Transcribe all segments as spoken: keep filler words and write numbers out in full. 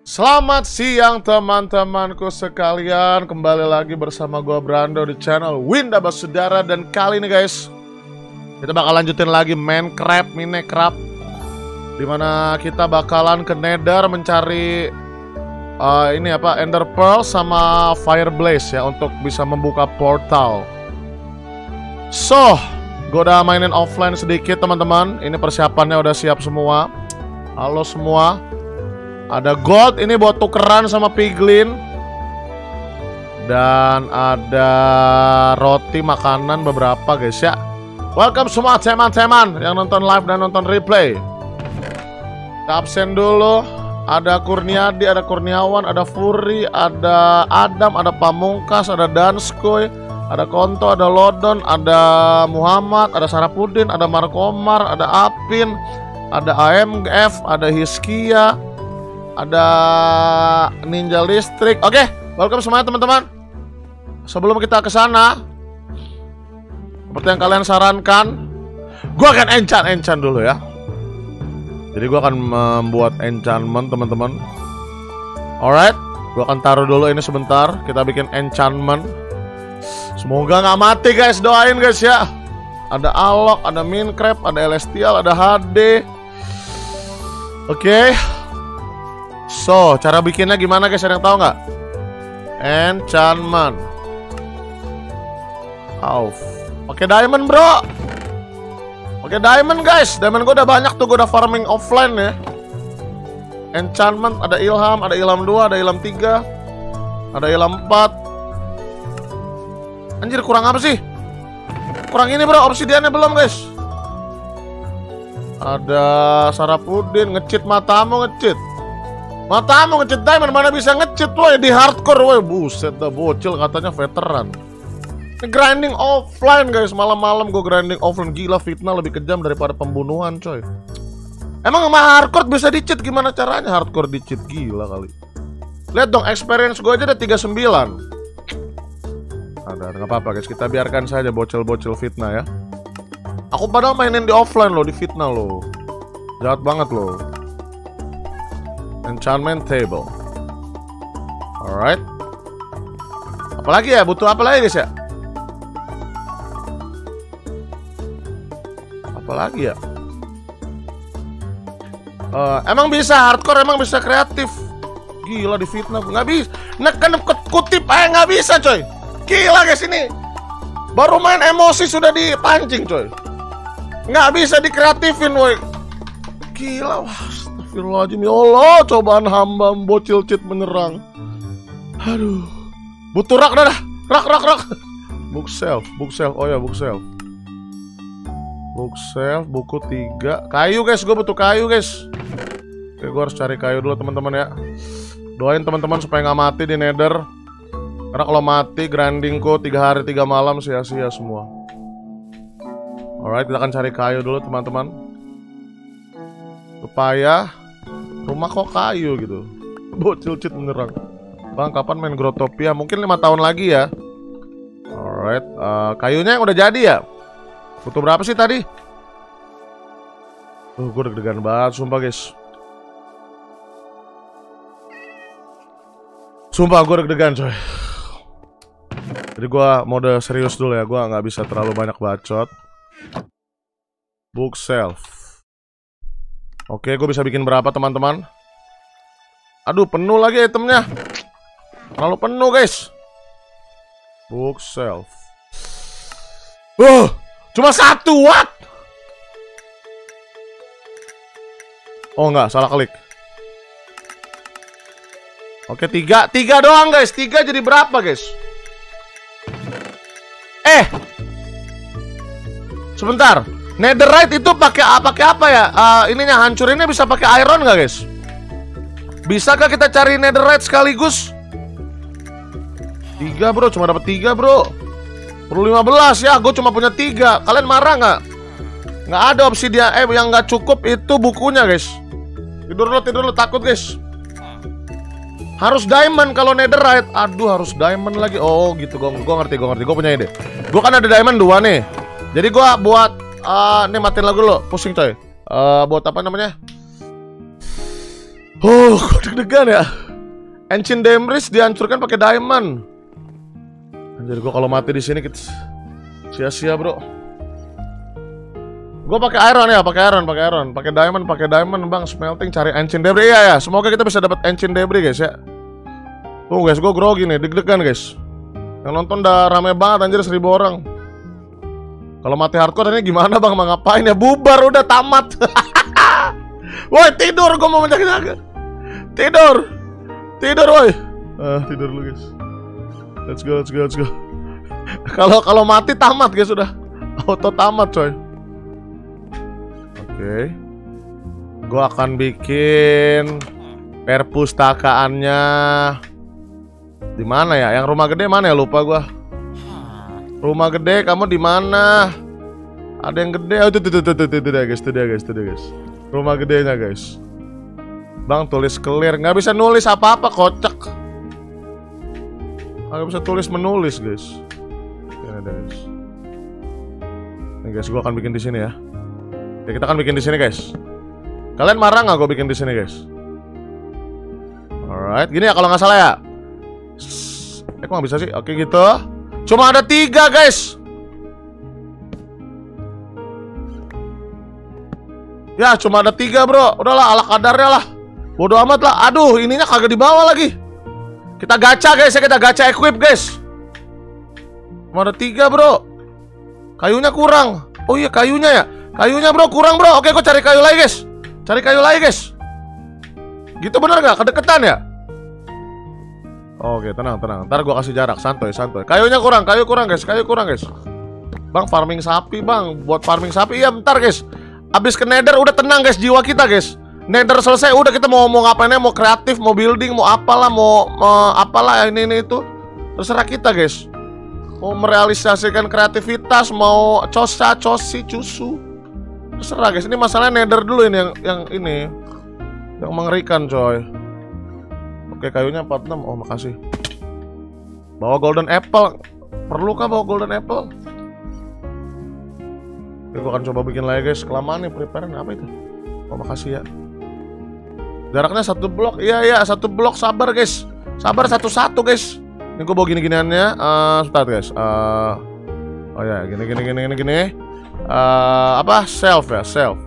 Selamat siang teman-temanku sekalian. Kembali lagi bersama gua Brando di channel Winda Basudara. Dan kali ini guys, kita bakal lanjutin lagi Minecraft Minecraft, dimana kita bakalan ke Nether mencari uh, ini apa, Ender Pearl sama Fire Blaze ya, untuk bisa membuka portal. So, gua udah mainin offline sedikit teman-teman. Ini persiapannya udah siap semua. Halo semua. Ada gold ini buat tukeran sama piglin. Dan ada roti makanan beberapa guys ya. Welcome semua teman-teman yang nonton live dan nonton replay. Kita absen dulu. Ada Kurniadi, ada Kurniawan, ada Furi, ada Adam, ada Pamungkas, ada Danskoy, ada Konto, ada Lodon, ada Muhammad, ada Sarapudin, ada Markomar, ada Apin, ada A M F, ada Hiskia, ada Ninja Listrik. Oke, okay, welcome semuanya teman-teman. Sebelum kita ke sana, seperti yang kalian sarankan, gua akan enchant-enchant dulu ya. Jadi gua akan membuat enchantment teman-teman. Alright, gua akan taruh dulu ini sebentar. Kita bikin enchantment. Semoga nggak mati guys, doain guys ya. Ada Alok, ada Minecraft, ada Celestial, ada H D. Oke. Okay. So, cara bikinnya gimana guys? Ada yang tahu nggak? Enchantment. Auf. Pakai diamond bro. Pakai diamond guys. Diamond gue udah banyak tuh. Gue udah farming offline ya. Enchantment. Ada ilham. Ada ilham dua. Ada ilham tiga. Ada ilham empat. Anjir, kurang apa sih? Kurang ini bro. Obsidiannya belum guys. Ada Sarapudin. Nge-cheat matamu, nge-cheat. Matamu nge-cheat diamond, mana bisa nge-cheat woy di hardcore woy. Buset dah, bocil katanya veteran. Grinding offline guys, malam-malam gue grinding offline. Gila, fitnah lebih kejam daripada pembunuhan coy. Emang sama hardcore bisa di-cheat, gimana caranya hardcore di-cheat? Gila kali. Lihat dong, experience gue aja ada tiga puluh sembilan. Ada, nggak apa-apa guys, kita biarkan saja bocil-bocil fitnah ya. Aku padahal mainin di offline loh, di fitnah loh. Jahat banget loh. Enchantment table. Alright. Apalagi ya? Butuh apa lagi guys ya? Apalagi ya? Uh, emang bisa hardcore, emang bisa kreatif. Gila, di fitnah nggak bisa. Neken kutip aja nggak bisa coy. Gila guys ini. Baru main emosi sudah dipancing coy. Nggak bisa dikreatifin woy. Gila, wah, astagfirullahaladzim, ya Allah, cobaan hamba bocil cheat menyerang. Aduh, butuh rak dah, rak rak rak. Bookshelf, bookshelf, oh ya bookshelf. Bookshelf, buku tiga. Kayu guys, gue butuh kayu guys. Oke, gue harus cari kayu dulu teman-teman ya. Doain teman-teman supaya nggak mati di Nether. Karena kalau mati grindingku tiga hari tiga malam sia-sia semua. Alright, kita akan cari kayu dulu teman-teman. Supaya rumah kok kayu gitu. Bocil cheat menyerang. Bang, kapan main Growtopia? Mungkin lima tahun lagi ya. Alright, uh, kayunya yang udah jadi ya. Butuh berapa sih tadi? Tuh, gue deg-degan banget sumpah guys. Sumpah gue deg-degan coy. Jadi gue mode serius dulu ya. Gue nggak bisa terlalu banyak bacot. Bookshelf. Oke, gue bisa bikin berapa teman-teman? Aduh, penuh lagi itemnya. Terlalu penuh guys. Bookshelf. Uh, cuma satu, what? Oh enggak, salah klik. Oke, tiga, tiga doang guys. Tiga jadi berapa guys? Eh, sebentar. Netherite itu pakai pakai apa ya? Uh, ininya hancurinnya bisa pakai iron nggak guys? Bisakah kita cari netherite sekaligus? Tiga bro, cuma dapat tiga bro. Perlu lima belas ya, gue cuma punya tiga. Kalian marah nggak? Nggak ada obsidian, eh yang nggak cukup itu bukunya guys. Tidur dulu, tidur dulu, takut guys. Harus diamond kalau netherite. Aduh, harus diamond lagi. Oh gitu, gue ngerti, gue ngerti, gue punya ide. Gue kan ada diamond dua nih. Jadi gue buat Uh, ini matiin lagu lo, pusing coy. Uh, buat apa namanya? Oh, kok deg-degan ya. Ancient Debris dihancurkan pakai diamond. Anjir, gua kalau mati di sini sia-sia, bro. Gua pakai iron ya, pakai iron, pakai iron, pakai diamond, pakai diamond, Bang. Smelting, cari Ancient Debris. Iya ya, semoga kita bisa dapat Ancient Debris, guys ya. Tuh, guys, gua grogi nih, deg-degan, guys. Yang nonton udah rame banget, anjir, seribu orang. Kalau mati hardcore ini gimana, Bang? Mau ngapain ya? Bubar, udah tamat. Woi, tidur, gua mau menjaga-jaga. Tidur. Tidur, woi. Ah, tidur lu, guys. Let's go, let's go, let's go. Kalau kalau mati tamat, guys, sudah. Auto tamat, coy. Oke. Okay. Gua akan bikin perpustakaannya di mana ya? Yang rumah gede mana ya? Lupa gua. Rumah gede, kamu di mana? Ada yang gede. Oh, itu itu itu itu dia, guys, itu dia, guys, itu dia, guys. Rumah gedenya, guys. Bang, tulis clear. Nggak bisa nulis apa-apa, kocak. Nggak bisa tulis menulis, guys. Ini ada, guys. Nih, guys, gua akan bikin di sini ya. Ya, kita akan bikin di sini, guys. Kalian marah nggak gua bikin di sini, guys? Alright, gini ya kalau nggak salah ya. Eh, kok nggak bisa sih? Oke, gitu. Cuma ada tiga, guys. Ya, cuma ada tiga, bro. Udahlah, ala kadarnya lah. Bodoh amat lah. Aduh, ininya kagak dibawa lagi. Kita gacha, guys ya. Kita gacha equip, guys. Cuma ada tiga, bro. Kayunya kurang. Oh iya, kayunya ya. Kayunya, bro, kurang, bro. Oke, gue cari kayu lagi, guys. Cari kayu lagi, guys. Gitu bener gak? Kedeketan ya? Oke, tenang, tenang. Ntar gue kasih jarak. Santuy, santuy. Kayunya kurang, kayu kurang, guys. Kayu kurang, guys. Bang, farming sapi, bang. Buat farming sapi. Iya, bentar, guys. Abis ke nether udah tenang, guys, jiwa kita, guys. Nether selesai, udah kita mau mau ngapainnya, mau kreatif, mau building, mau apalah, mau, mau apalah ini ini itu. Terserah kita, guys. Mau merealisasikan kreativitas, mau cosa, cosi, cusu. Terserah, guys. Ini masalahnya nether dulu ini yang yang ini. Yang mengerikan, coy. Oke, kayunya empat puluh enam. Oh, makasih. Bawa golden apple. Perlukah bawa golden apple? Oke, gue akan coba bikin lagi, guys. Kelamaan nih prepare apa itu? Oh, makasih ya. Jaraknya satu blok. Iya, iya, satu blok. Sabar, guys. Sabar satu-satu, guys. Ini gue bawa gini-giniannya. Uh, sebentar, guys. Uh, oh ya, gini, gini, gini, gini, gini. Uh, apa? Self ya, self.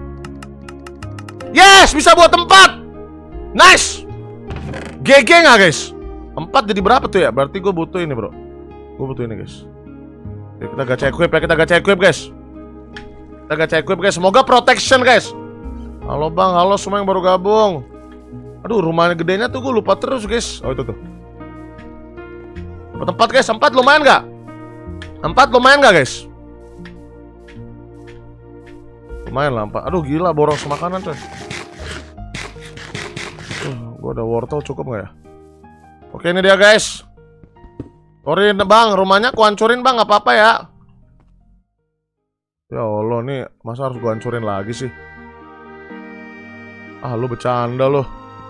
Yes, bisa buat tempat. Nice. G G nggak, guys? Empat jadi berapa tuh ya? Berarti gue butuh ini, bro. Gue butuh ini, guys. Oke, kita gacha equip ya. Kita gacha equip, guys. Kita gacha equip, guys. Semoga protection, guys. Halo, bang. Halo semua yang baru gabung. Aduh, rumahnya gedenya tuh gue lupa terus, guys. Oh, itu tuh. Tempat, guys. Empat lumayan nggak? Empat lumayan nggak, guys? Lumayan lah, empat. Aduh, gila, boros makanan, coy. Uh, gue ada wortel cukup nggak ya? Oke, ini dia, guys. Sorry, bang. Rumahnya ku hancurin, bang. Nggak apa-apa ya. Ya Allah, nih masa harus gue hancurin lagi sih? Ah, lu bercanda lo.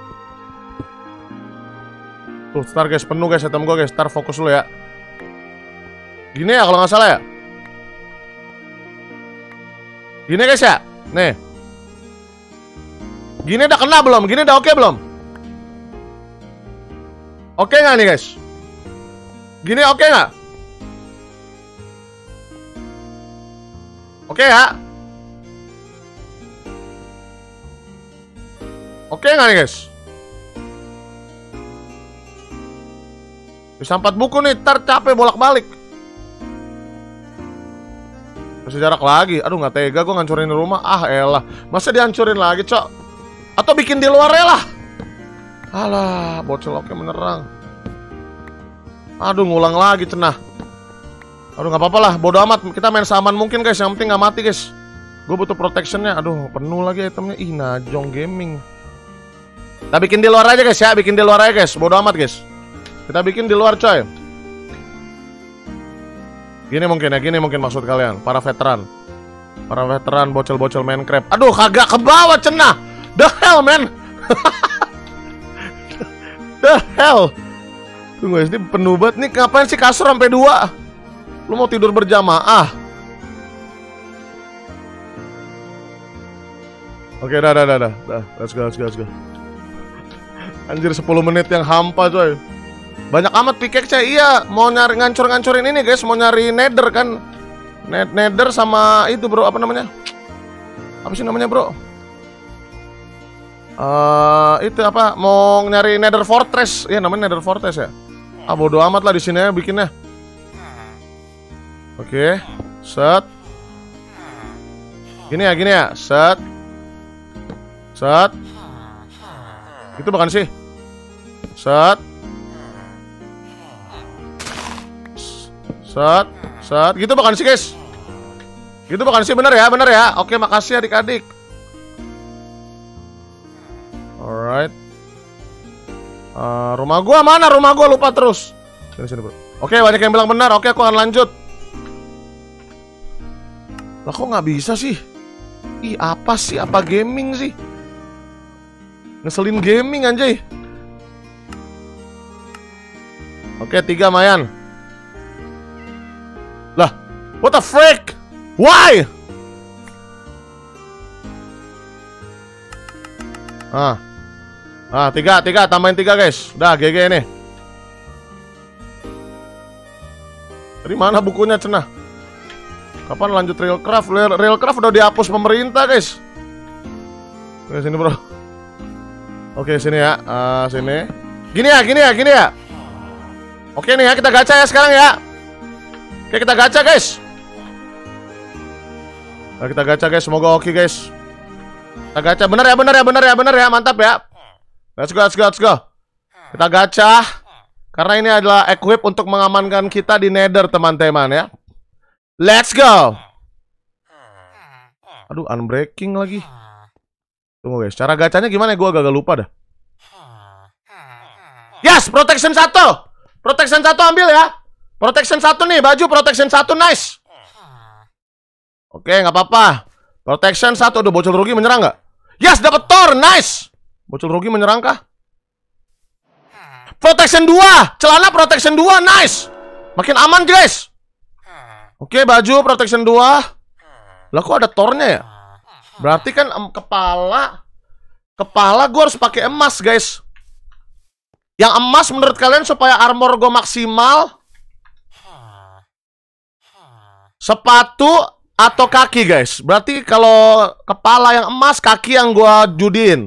Tuh, start, guys, penuh, guys, item gue, guys. Start, fokus lu ya. Gini ya kalau nggak salah ya. Gini, guys ya. Nih. Gini udah kena belum? Gini udah oke belum? Oke nggak nih, guys? Gini oke nggak? Oke ya? Oke nggak nih, guys? Bisa empat buku nih, ntar capek bolak-balik. Masih jarak lagi. Aduh, nggak tega gue ngancurin rumah. Ah elah, masa dihancurin lagi, cok? Atau bikin di luar lah. Alah, bocil oke menerang. Aduh, ngulang lagi cenah. Aduh, nggak apa-apa lah, bodo amat. Kita main seaman mungkin, guys. Yang penting nggak mati, guys. Gue butuh protectionnya. Aduh, penuh lagi itemnya. Ih, Najong Gaming. Kita bikin di luar aja, guys ya. Bikin di luar aja, guys. Bodo amat, guys. Kita bikin di luar, coy. Gini mungkin ya, gini mungkin maksud kalian. Para veteran. Para veteran bocil-bocil Minecraft. Aduh, kagak ke bawah cenah. The hell, man. The hell. Tunggu, guys, ini penuh banget. Nih ngapain sih kasur sampai dua? Lu mau tidur berjamaah? Oke, dah, dah, dah, dah. Let's go, let's go, let's go. Anjir, sepuluh menit yang hampa coy. Banyak amat pickaxe. Iya, mau nyari ngancur-ngancurin ini guys, mau nyari nether kan. Net nether sama itu bro, apa namanya? Apa sih namanya bro? Uh, itu apa? Mau nyari nether fortress. Iya namanya nether fortress ya. Ah bodo amat lah di sini ya bikinnya. Oke, set. Gini ya, gini ya, set. Set. Itu bukan sih. Set. Set, set. Gitu bukan sih guys. Gitu bukan sih, bener ya, bener ya. Oke, makasih adik-adik. Alright. Uh, rumah gua mana? Rumah gua lupa terus. Sini sini bro. Oke, banyak yang bilang benar. Oke, aku akan lanjut. Lah kok nggak bisa sih? Ih, apa sih? Apa gaming sih? Ngeselin gaming anjay. Oke, tiga Mayan. Lah, what the frick? Why? Ah, ah tiga, tiga, tambahin tiga guys. Udah, G G ini. Dari mana bukunya cenah? Kapan lanjut Realcraft? Real, Realcraft udah dihapus pemerintah guys. Oke, sini bro. Oke, sini ya, uh, sini. Gini ya, gini ya, gini ya. Oke nih ya, kita gacha ya sekarang ya. Oke, kita gacha guys. Nah, kita gacha guys, semoga oke guys. Kita gacha, bener ya, bener ya, bener ya, bener ya, mantap ya. Let's go, let's go, let's go. Kita gacha. Karena ini adalah equip untuk mengamankan kita di nether teman-teman ya. Let's go. Aduh, unbreaking lagi. Tunggu guys, cara gacanya gimana ya? Gue agak lupa dah. Yes, protection satu. Protection satu ambil ya. Protection satu nih, baju protection satu, nice. Oke, nggak apa-apa. Protection satu, udah bocil rugi menyerang nggak? Yes, dapat Thor, nice. Bocil rugi menyerang kah? Protection dua, celana protection dua, nice. Makin aman guys. Oke, baju protection dua. Lah kok ada Thornya ya? Berarti kan em, kepala Kepala gue harus pakai emas guys. Yang emas menurut kalian supaya armor gue maksimal, sepatu atau kaki guys? Berarti kalau kepala yang emas, kaki yang gue judiin.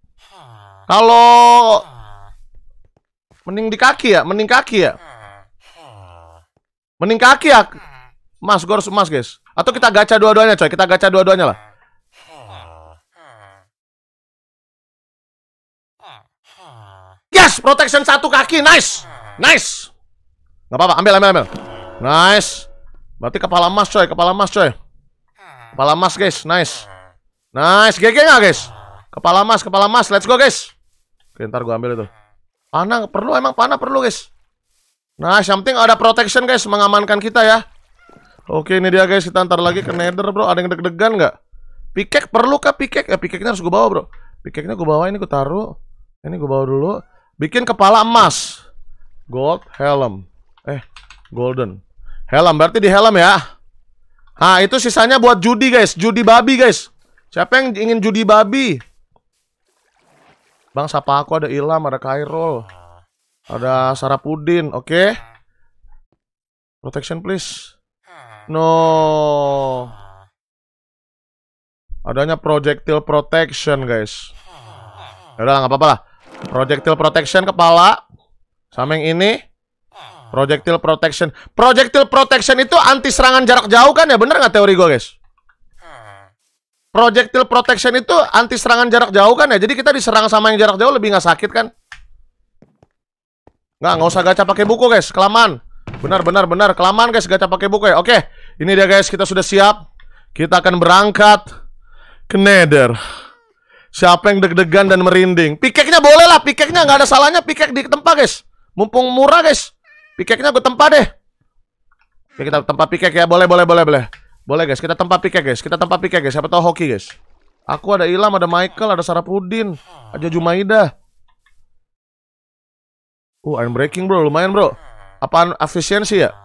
Kalau mending di kaki ya, mending kaki ya, mending kaki ya. Emas, gue harus emas guys. Atau kita gacha dua-duanya coy, kita gacha dua-duanya lah. Yes, protection satu kaki, nice, nice. Gak apa-apa, ambil, ambil, ambil. Nice. Berarti kepala emas coy, kepala emas coy. Kepala emas guys, nice. Nice, G G gak guys? Kepala emas, kepala emas, let's go guys. Oke, ntar gue ambil itu. Panah perlu, emang panah perlu guys. Nice, yang penting ada protection guys, mengamankan kita ya. Oke, ini dia guys, kita ntar lagi ke nether bro. Ada yang deg-degan gak? Pickaxe perlu kah pickaxe? Ya pickaxe-nya harus gue bawa bro. Pickaxe-nya gue bawa, ini gue taruh. Ini gue bawa dulu. Bikin kepala emas. Gold helm. Eh, golden helm, berarti di helm ya. Nah, itu sisanya buat judi guys. Judi babi guys. Siapa yang ingin judi babi? Bang, sapa aku, ada Ilham, ada Khairul, ada Sarapudin. Oke, okay. Protection please. No. Adanya projectile protection guys. Yaudah, nggak apa-apa lah. Projectile protection kepala. Sama yang ini projectile protection. Projectile protection itu anti serangan jarak jauh kan ya? Bener nggak teori gue guys? Projectile protection itu anti serangan jarak jauh kan ya? Jadi kita diserang sama yang jarak jauh lebih nggak sakit kan? Nggak, nggak usah gacha pakai buku guys. Kelamaan. Benar, benar, benar. Kelamaan guys gacha pakai buku ya. Oke, ini dia guys. Kita sudah siap. Kita akan berangkat ke nether. Siapa yang deg-degan dan merinding? Pickaxe-nya boleh lah, pickaxe-nya nggak ada salahnya, pickaxe di tempat guys. Mumpung murah guys, pickaxe-nya gue tempat deh. Oke, kita tempat pickaxe ya, boleh, boleh, boleh, boleh. Boleh guys, kita tempat pickaxe guys, kita tempat pickaxe guys. Siapa tahu hoki guys. Aku ada Ilham, ada Michael, ada Sarapudin, ada Jumaida. Uh, iron breaking bro, lumayan bro. Apaan efisiensi ya?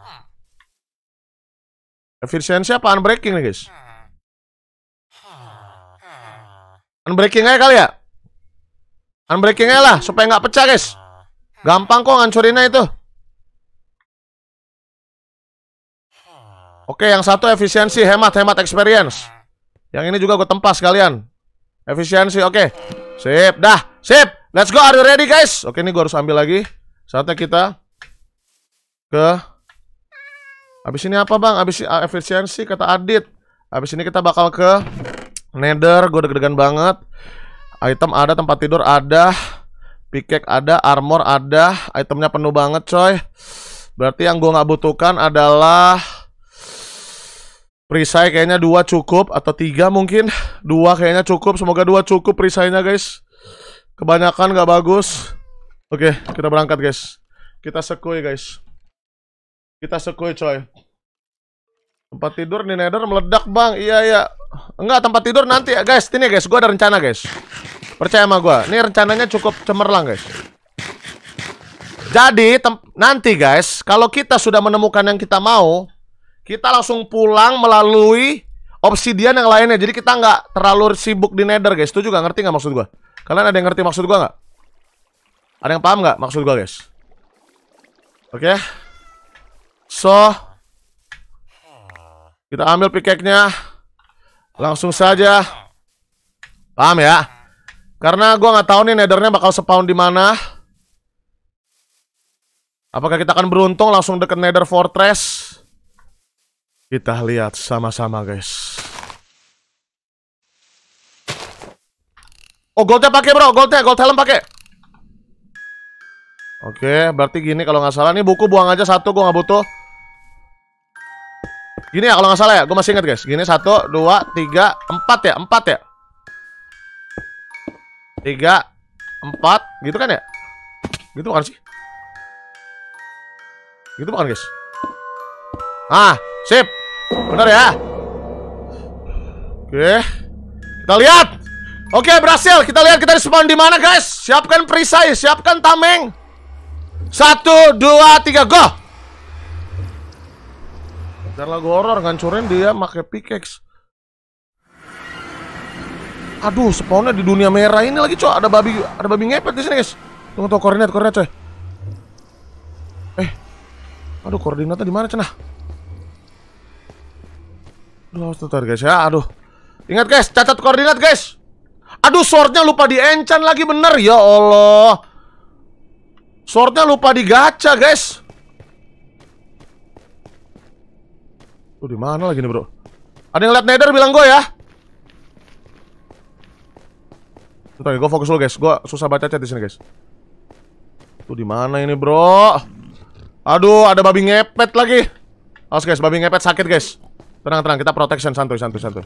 Efisiensi apa unbreaking nih guys? Unbreaking aja kali ya? Unbreakingnya lah, supaya nggak pecah guys. Gampang kok ngancurinnya itu. Oke, yang satu efisiensi, hemat-hemat experience. Yang ini juga gue tempas kalian. Efisiensi, oke. Sip, dah, sip. Let's go, are you ready guys? Oke, ini gue harus ambil lagi. Saatnya kita ke... Habis ini apa bang? Habis uh, efisiensi, kata Adit. Habis ini kita bakal ke Nether, gue deg-degan banget. Item ada, tempat tidur ada. Pickaxe ada, armor ada. Itemnya penuh banget coy. Berarti yang gue nggak butuhkan adalah perisai, kayaknya dua cukup. Atau tiga mungkin. Dua kayaknya cukup, semoga dua cukup perisainya guys. Kebanyakan nggak bagus. Oke, kita berangkat guys. Kita sekui guys. Kita sekui coy. Tempat tidur di Nether meledak bang. Iya iya. Enggak, tempat tidur nanti ya guys. Ini guys, gue ada rencana guys. Percaya sama gue. Ini rencananya cukup cemerlang guys. Jadi nanti guys, kalau kita sudah menemukan yang kita mau, kita langsung pulang melalui obsidian yang lainnya. Jadi kita nggak terlalu sibuk di Nether guys. Itu juga ngerti nggak maksud gue? Kalian ada yang ngerti maksud gue nggak? Ada yang paham nggak maksud gue guys? Oke. Okay. So kita ambil pickaxe-nya. Langsung saja. Paham ya? Karena gue nggak tahu nih Nethernya bakal spawn di mana. Apakah kita akan beruntung langsung deket Nether Fortress? Kita lihat sama-sama guys. Oh, goldnya pakai bro, goldnya, gold helm pakai. Oke, berarti gini kalau nggak salah. Nih buku buang aja satu, gue nggak butuh. Gini ya kalau nggak salah ya, gue masih ingat guys. Gini satu, dua, tiga, empat ya, empat ya. Tiga, empat, gitu kan ya? Gitu bukan sih? Gitu bukan guys? Ah, sip, bener ya. Oke, kita lihat. Oke, berhasil. Kita lihat kita spawn di mana guys. Siapkan perisai, siapkan tameng. Satu, dua, tiga, go. Bentar lagu horor ngancurin dia pakai pickaxe. Aduh, spawnnya di dunia merah ini lagi, coy. Ada babi, ada babi ngepet di sini, guys. Tunggu, tunggu koordinat, koordinat, coy. Eh, aduh, koordinatnya di mana, cenah? Aduh, tuh, guys ya. Aduh, ingat, guys, catat koordinat, guys. Aduh, swordnya lupa di enchant lagi, bener ya Allah. Swordnya lupa digacha, guys. Tuh, di mana lagi nih, bro? Ada yang lihat Nether bilang gue ya. Bentar, gue fokus dulu guys. Gue susah baca chat di sini guys. Tuh di mana ini bro? Aduh, ada babi ngepet lagi. Awas guys, babi ngepet sakit guys. Tenang tenang, kita protection, santuy santuy santuy.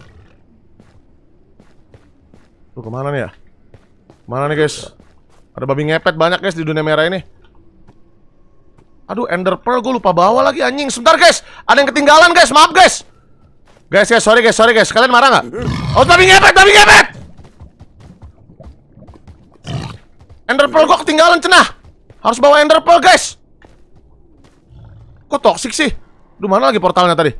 Tuh kemana nih ya? Mana nih guys? Ada babi ngepet banyak guys di dunia merah ini. Aduh, Ender Pearl gue lupa bawa lagi anjing. Sebentar guys, ada yang ketinggalan guys. Maaf guys. Guys guys, sorry guys, sorry guys. Kalian marah nggak? Oh, babi ngepet, babi ngepet. Ender Pearl gue ketinggalan cenah. Harus bawa Ender Pearl guys. Kok toxic sih? Duh, mana lagi portalnya tadi?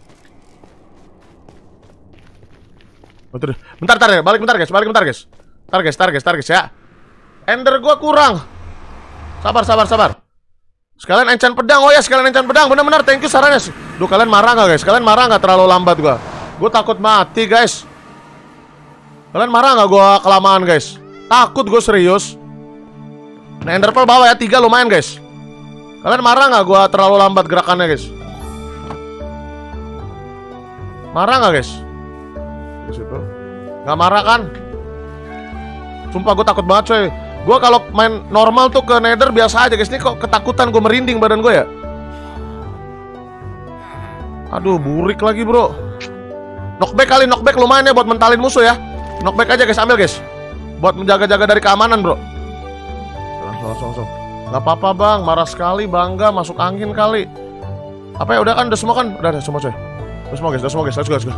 Bentar, bentar, bentar, balik bentar guys, balik bentar guys. Bentar guys, bentar guys, bentar guys ya. Ender gue kurang. Sabar, sabar, sabar. Sekalian enchant pedang, oh ya sekalian enchant pedang. Bener-bener, thank you sarannya. Duh, kalian marah nggak guys? Kalian marah nggak terlalu lambat gue? Gue takut mati guys. Kalian marah nggak gue kelamaan guys? Takut gue serius. Nah, Ender Pearl bawa ya, tiga lumayan guys. Kalian marah nggak gue terlalu lambat gerakannya guys? Marah nggak guys? Nggak marah kan? Sumpah gue takut banget coy. Gue kalau main normal tuh ke Nether biasa aja guys. Ini kok ketakutan, gue merinding badan gue ya. Aduh, burik lagi bro. Knockback kali, knockback lumayan ya buat mentalin musuh ya. Knockback aja guys, ambil guys. Buat menjaga-jaga dari keamanan bro. Langsung, langsung, langsung. Gak apa-apa bang, marah sekali, bangga, masuk angin kali. Apa ya, udah kan, udah semua kan? Udah, udah semua coy. Udah semua guys, udah semua guys, let's go, let's go.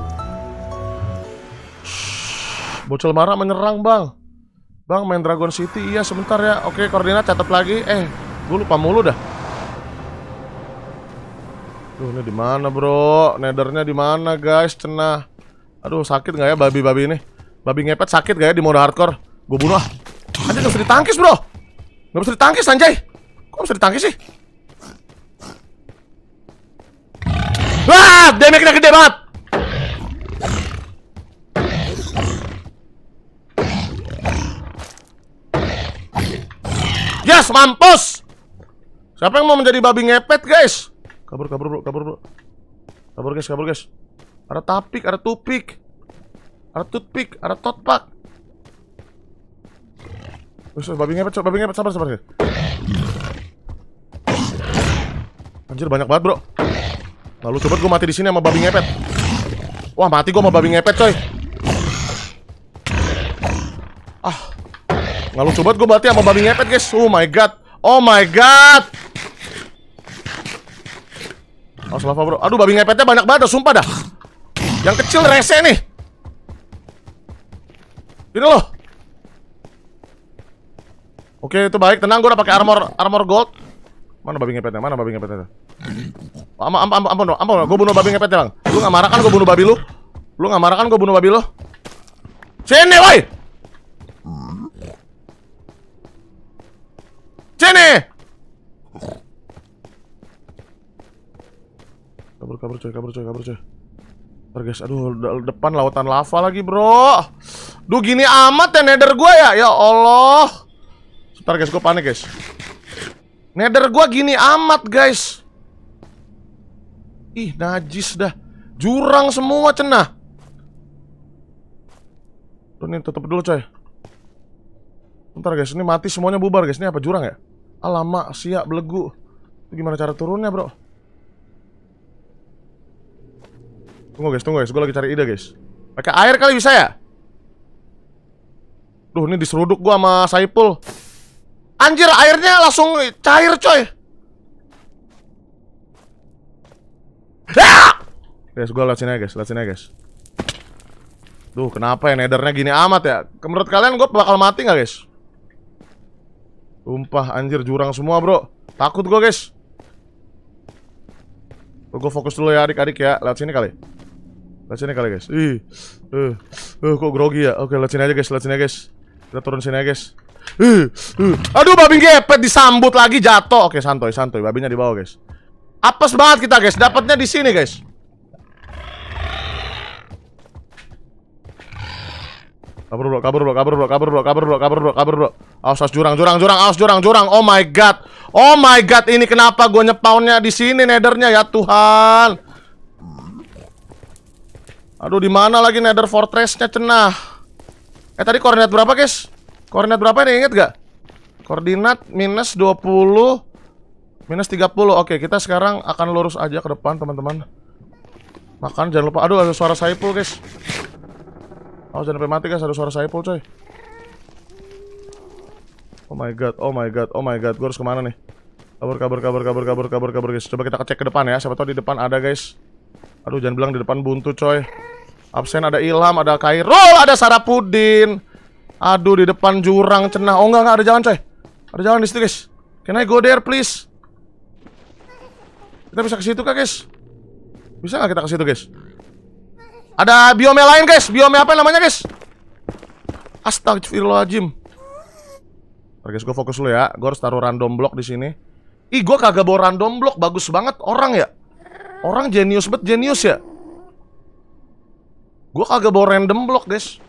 Bocil marah menyerang bang. Bang, main Dragon City, iya sebentar ya. Oke, koordinat catat lagi. Eh, gue lupa mulu dah. Duh, ini di mana bro? Nethernya di mana guys? Cenah. Aduh, sakit nggak ya babi-babi ini? Babi ngepet sakit gak ya di mode hardcore? Gue bunuh ah. Anjir, gak bisa ditangkis bro. Gak bisa ditangkis anjay. Kok bisa ditangkis sih? Wah, damage-nya gede banget. Yes, mampus. Siapa yang mau menjadi babi ngepet, guys? Kabur, kabur bro, kabur bro. Kabur guys, kabur guys. Ada tapik, ada tupik. Ada toothpick, ada totpak. Terus babi ngepet, babi ngepet, sabar, sabar. Anjir, banyak banget bro. Lalu coba gue mati di sini sama babi ngepet. Wah, mati gue sama babi ngepet, coy. Ah, lalu coba gue mati sama babi ngepet, guys. Oh my god, oh my god. Oh, lava bro. Aduh, babi ngepetnya banyak banget, sumpah dah. Yang kecil rese nih. Ini loh. Oke, itu baik. Tenang, gue udah pakai armor armor gold. Mana babi ngepetnya? Mana babi ngepetnya? Ampun, ampun, ampun, ampun, ampun. Gue bunuh babi ngepetnya, bang. Lu nggak marah kan gue bunuh babi lu? Lu nggak marah kan gue bunuh babi lu? Sini, woi. Sini. Kabur, kabur, coy, kabur, coy, kabur, coy. Ntar guys, aduh, depan lautan lava lagi, bro. Duh, gini amat ya nether gue ya. Ya Allah. Ntar guys, gue panik guys. Nether gue gini amat guys. Ih, najis dah. Jurang semua cenah. Tuh nih, tutup dulu coy. Ntar guys, ini mati semuanya bubar guys. Ini apa, jurang ya? Alamak, siap, belegu. Itu gimana cara turunnya bro? Tunggu guys, tunggu guys, gue lagi cari ide guys. Pakai air kali bisa ya? Duh, ini diseruduk gue sama Saipul. Anjir, airnya langsung cair coy. Ah! Guys, gue liat sini aja guys, liat sini aja guys. Duh, kenapa ya nethernya gini amat ya? Menurut kalian gue bakal mati gak guys? Sumpah, anjir, jurang semua bro. Takut gue guys. Gue fokus dulu ya adik-adik ya. Lihat sini kali. Lihat sini kali guys. Ih, uh, uh, kok grogi ya? Oke, lihat sini aja guys, lihat sini aja guys. Kita turun sini aja guys. Uh, uh. Aduh, babi ngepet disambut lagi, jatuh. Oke, santuy, santuy. Babinya di bawah guys. Apes banget kita guys. Dapatnya di sini guys. Kabur bro, kabur bro, kabur bro, kabur bro, kabur bro, kabur bro, kabur bro. Awas, awas, jurang, jurang, jurang, awas, jurang, jurang. Oh my god, oh my god, ini kenapa gue nyepaunnya di sini nethernya ya Tuhan. Aduh, di mana lagi nether fortressnya cenah? Eh tadi koordinat berapa guys? Koordinat berapa nih, inget gak? Koordinat minus dua puluh, minus tiga puluh. Oke, kita sekarang akan lurus aja ke depan teman-teman. Makan jangan lupa. Aduh, ada suara Saipul guys. Oh, jangan sampai mati guys, ada suara Saipul coy. Oh my god, oh my god, oh my god. Gue harus kemana nih? Kabur, kabur, kabur, kabur, kabur, kabur, kabur guys. Coba kita cek ke depan ya, siapa tahu di depan ada guys. Aduh, jangan bilang di depan buntu coy. Absen ada Ilham, ada Khairul, ada Sarapudin. Aduh, di depan jurang cenah. Oh enggak, enggak, ada jalan coy. Ada jalan di situ guys. Can I go there please? Kita bisa ke situ kah guys? Bisa nggak kita ke situ guys? Ada biome lain guys, biome apa namanya guys? Astagfirullahaladzim. Oke guys, gue fokus dulu ya. Gue harus taruh random block di sini. Ih, gue kagak bawa random block, bagus banget orang ya. Orang jenius bet, jenius ya. Gue kagak bawa random block guys.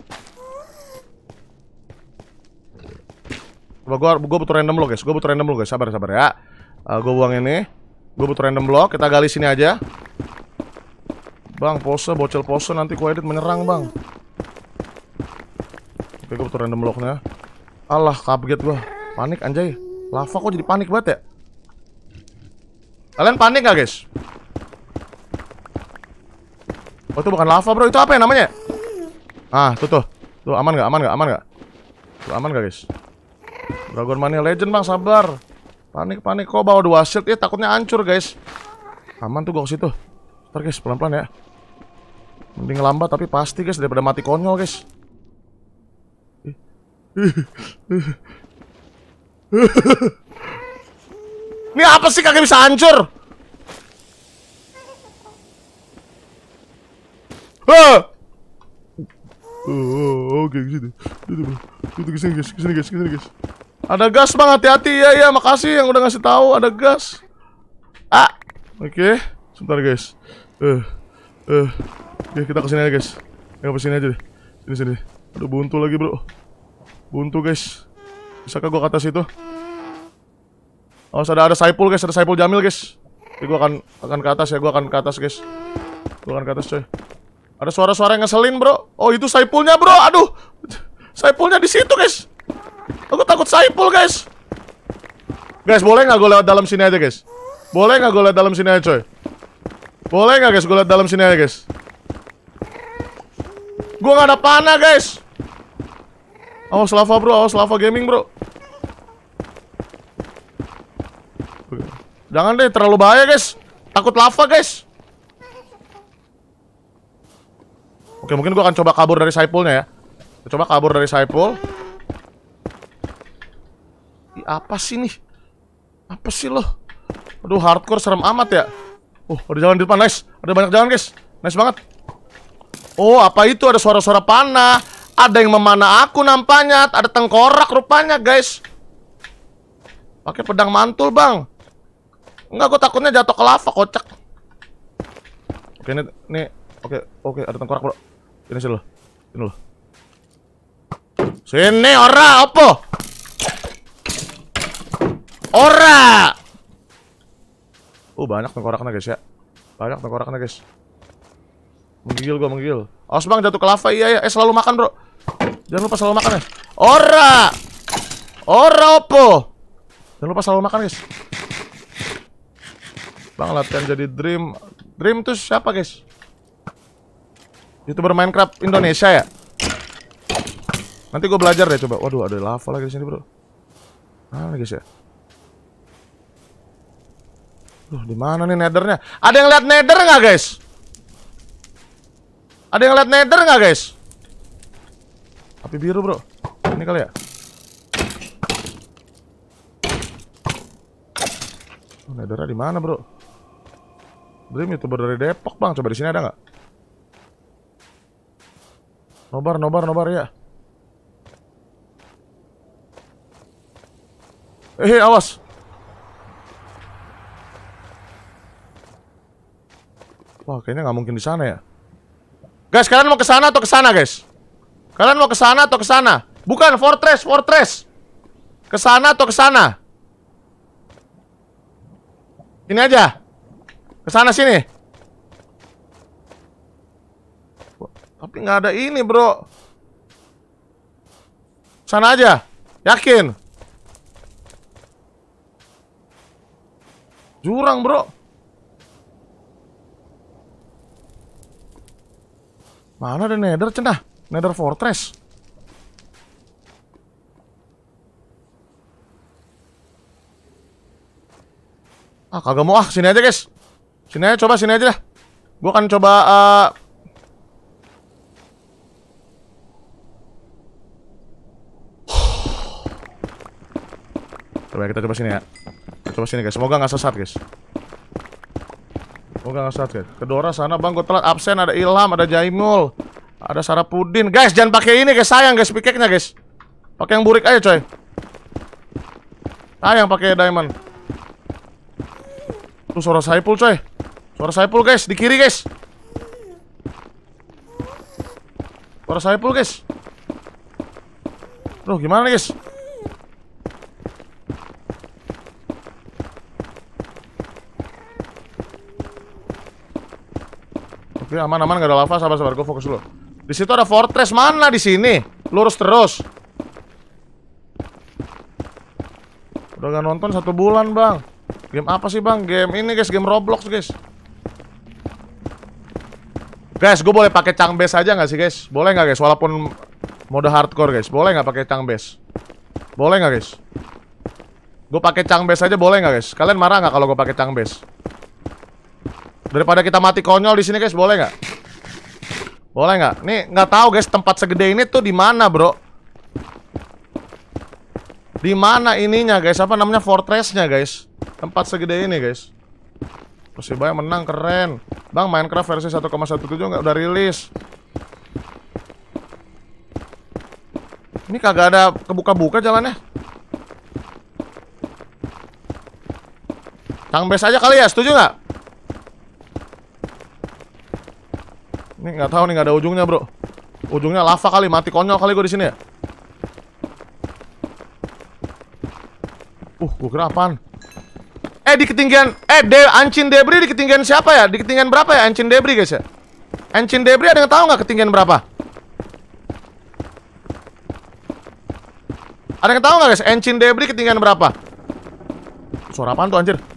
Coba gue, gue butuh random block guys. Gue butuh random block guys. Sabar, sabar ya. Uh, gue buang ini. Gue butuh random block. Kita gali sini aja. Bang, pose, bocil pose, nanti ku edit menyerang bang. Oke, gue butuh random blocknya. Alah, kaget gue. Panik anjay. Lava kok jadi panik banget ya? Kalian panik gak guys? Oh, itu bukan lava bro, itu apa ya namanya? Ah, tuh tuh. Tuh, aman gak, aman gak, aman gak? Tuh, aman gak guys? Dragon Mania Legend bang, sabar. Panik, panik, kok bawa dua shield ya, takutnya hancur guys. Aman tuh gue ke situ. Ntar guys, pelan-pelan ya. Mending lambat tapi pasti guys, daripada mati konyol guys. Ini apa sih kagak bisa hancur? Oh, oke gitu. Itu kesini guys, kesini guys, kesini guys. Ada gas bang, hati-hati ya ya. Makasih yang udah ngasih tahu ada gas. Ah, oke, okay. Sebentar guys. Eh, uh, uh. Oke, kita kesini aja guys. Yang kesini aja deh. Sini sini. Aduh buntu lagi bro. Buntu guys. Bisakah gua ke atas itu? Oh, ada ada Saipul guys, ada Saipul Jamil guys. Jadi gua akan akan ke atas ya, gua akan ke atas guys. Gua akan ke atas coy. Ada suara-suara yang ngeselin bro. Oh itu Saipulnya bro. Aduh, Saipulnya di situ guys. Aku takut Saipul guys. Guys boleh nggak gue lewat dalam sini aja guys? Boleh nggak gue lewat dalam sini aja coy? Boleh nggak guys gue lewat dalam sini aja guys? Gue nggak ada panah guys. Awas lava bro, awas lava gaming bro. Jangan deh, terlalu bahaya guys. Takut lava guys. Oke, mungkin gue akan coba kabur dari Saipulnya ya. Coba kabur dari Saipul. Ih, apa sih nih? Apa sih lo? Aduh, hardcore serem amat ya. Oh, ada jalan di depan, nice. Ada banyak jalan guys. Nice banget. Oh, apa itu? Ada suara-suara panah. Ada yang memanah aku nampaknya. Ada tengkorak rupanya guys. Pakai pedang mantul bang. Enggak, gue takutnya jatuh ke lava, kocak. Oke, ini, ini. Oke, oke, ada tengkorak bro. Sini sini lo. Sini lo. Sini ora, opo? Ora. Oh, banyak tengkoraknya guys ya. Banyak tengkoraknya guys. Menggigil gua, menggigil. Awas bang, jatuh ke lava. Iya ya, eh selalu makan bro. Jangan lupa selalu makan ya. Ora. Ora opo? Jangan lupa selalu makan guys. Bang, latihan jadi Dream. Dream tuh siapa guys? YouTuber Minecraft Indonesia ya? Nanti gue belajar deh coba. Waduh, ada lava lagi di sini bro. Mana guys ya? Duh, di mana nih nethernya? Ada yang lihat nether nggak guys? Ada yang lihat nether nggak guys? Api biru bro. Ini kali ya? Oh, nethernya di mana bro? Dream YouTuber dari Depok bang. Coba di sini ada nggak? Nobar, nobar, nobar ya. Eh, awas. Wah, kayaknya nggak mungkin di sana ya. Guys, kalian mau ke sana atau ke sana, guys? Kalian mau ke sana atau ke sana? Bukan fortress, fortress. Ke sana atau ke sana? Ini aja. Ke sana sini. Tapi nggak ada ini, bro. Sana aja. Yakin? Jurang, bro. Mana ada nether cenah? Nether fortress. Ah, kagak mau ah. Sini aja, guys. Sini aja, coba sini aja dah. Gua akan coba uh... Coba kita coba sini ya. Coba sini guys, semoga nggak sesat guys. Semoga nggak sesat guys. Kedora sana bang, gue telat absen. Ada Ilham, ada Jaimul, ada Sarapudin. Guys, jangan pakai ini guys, sayang guys pickaxe-nya guys. Pakai yang burik aja coy. Sayang pakai diamond. Tuh suara Saipul coy. Suara Saipul guys, di kiri guys. Suara Saipul guys. Loh gimana nih guys? Oke, aman-aman, gak ada lava, sabar-sabar, gue fokus dulu. Di situ ada fortress, mana di sini? Lurus terus. Udah gak nonton satu bulan, bang. Game apa sih, bang? Game ini, guys, game Roblox, guys. Guys, gue boleh pakai chunk base aja nggak sih, guys? Boleh nggak, guys? Walaupun mode hardcore, guys. Boleh nggak pakai chunk base? Boleh nggak, guys? Gue pakai chunk base aja, boleh nggak, guys? Kalian marah nggak kalau gue pakai chunk base? Daripada kita mati konyol di sini guys, boleh nggak? Boleh nggak? Nih nggak tahu guys, tempat segede ini tuh di mana bro? Di mana ininya guys? Apa namanya fortressnya guys? Tempat segede ini guys. Persibaya menang, keren. Bang, Minecraft versi satu koma satu tujuh nggak udah rilis? Ini kagak ada kebuka-buka jalannya. Cangbes aja kali ya, setuju nggak? Ini nggak tahu nih, nggak ada ujungnya bro. Ujungnya lava kali, mati konyol kali gue di sini ya. Uh, gue kira apaan? Eh di ketinggian, eh de, Ancient Debris di ketinggian siapa ya? Di ketinggian berapa ya Ancient Debris guys ya? Ancient Debris ada yang tahu nggak ketinggian berapa? Ada yang tahu nggak guys? Ancient Debris ketinggian berapa? Suara apaan tuh anjir?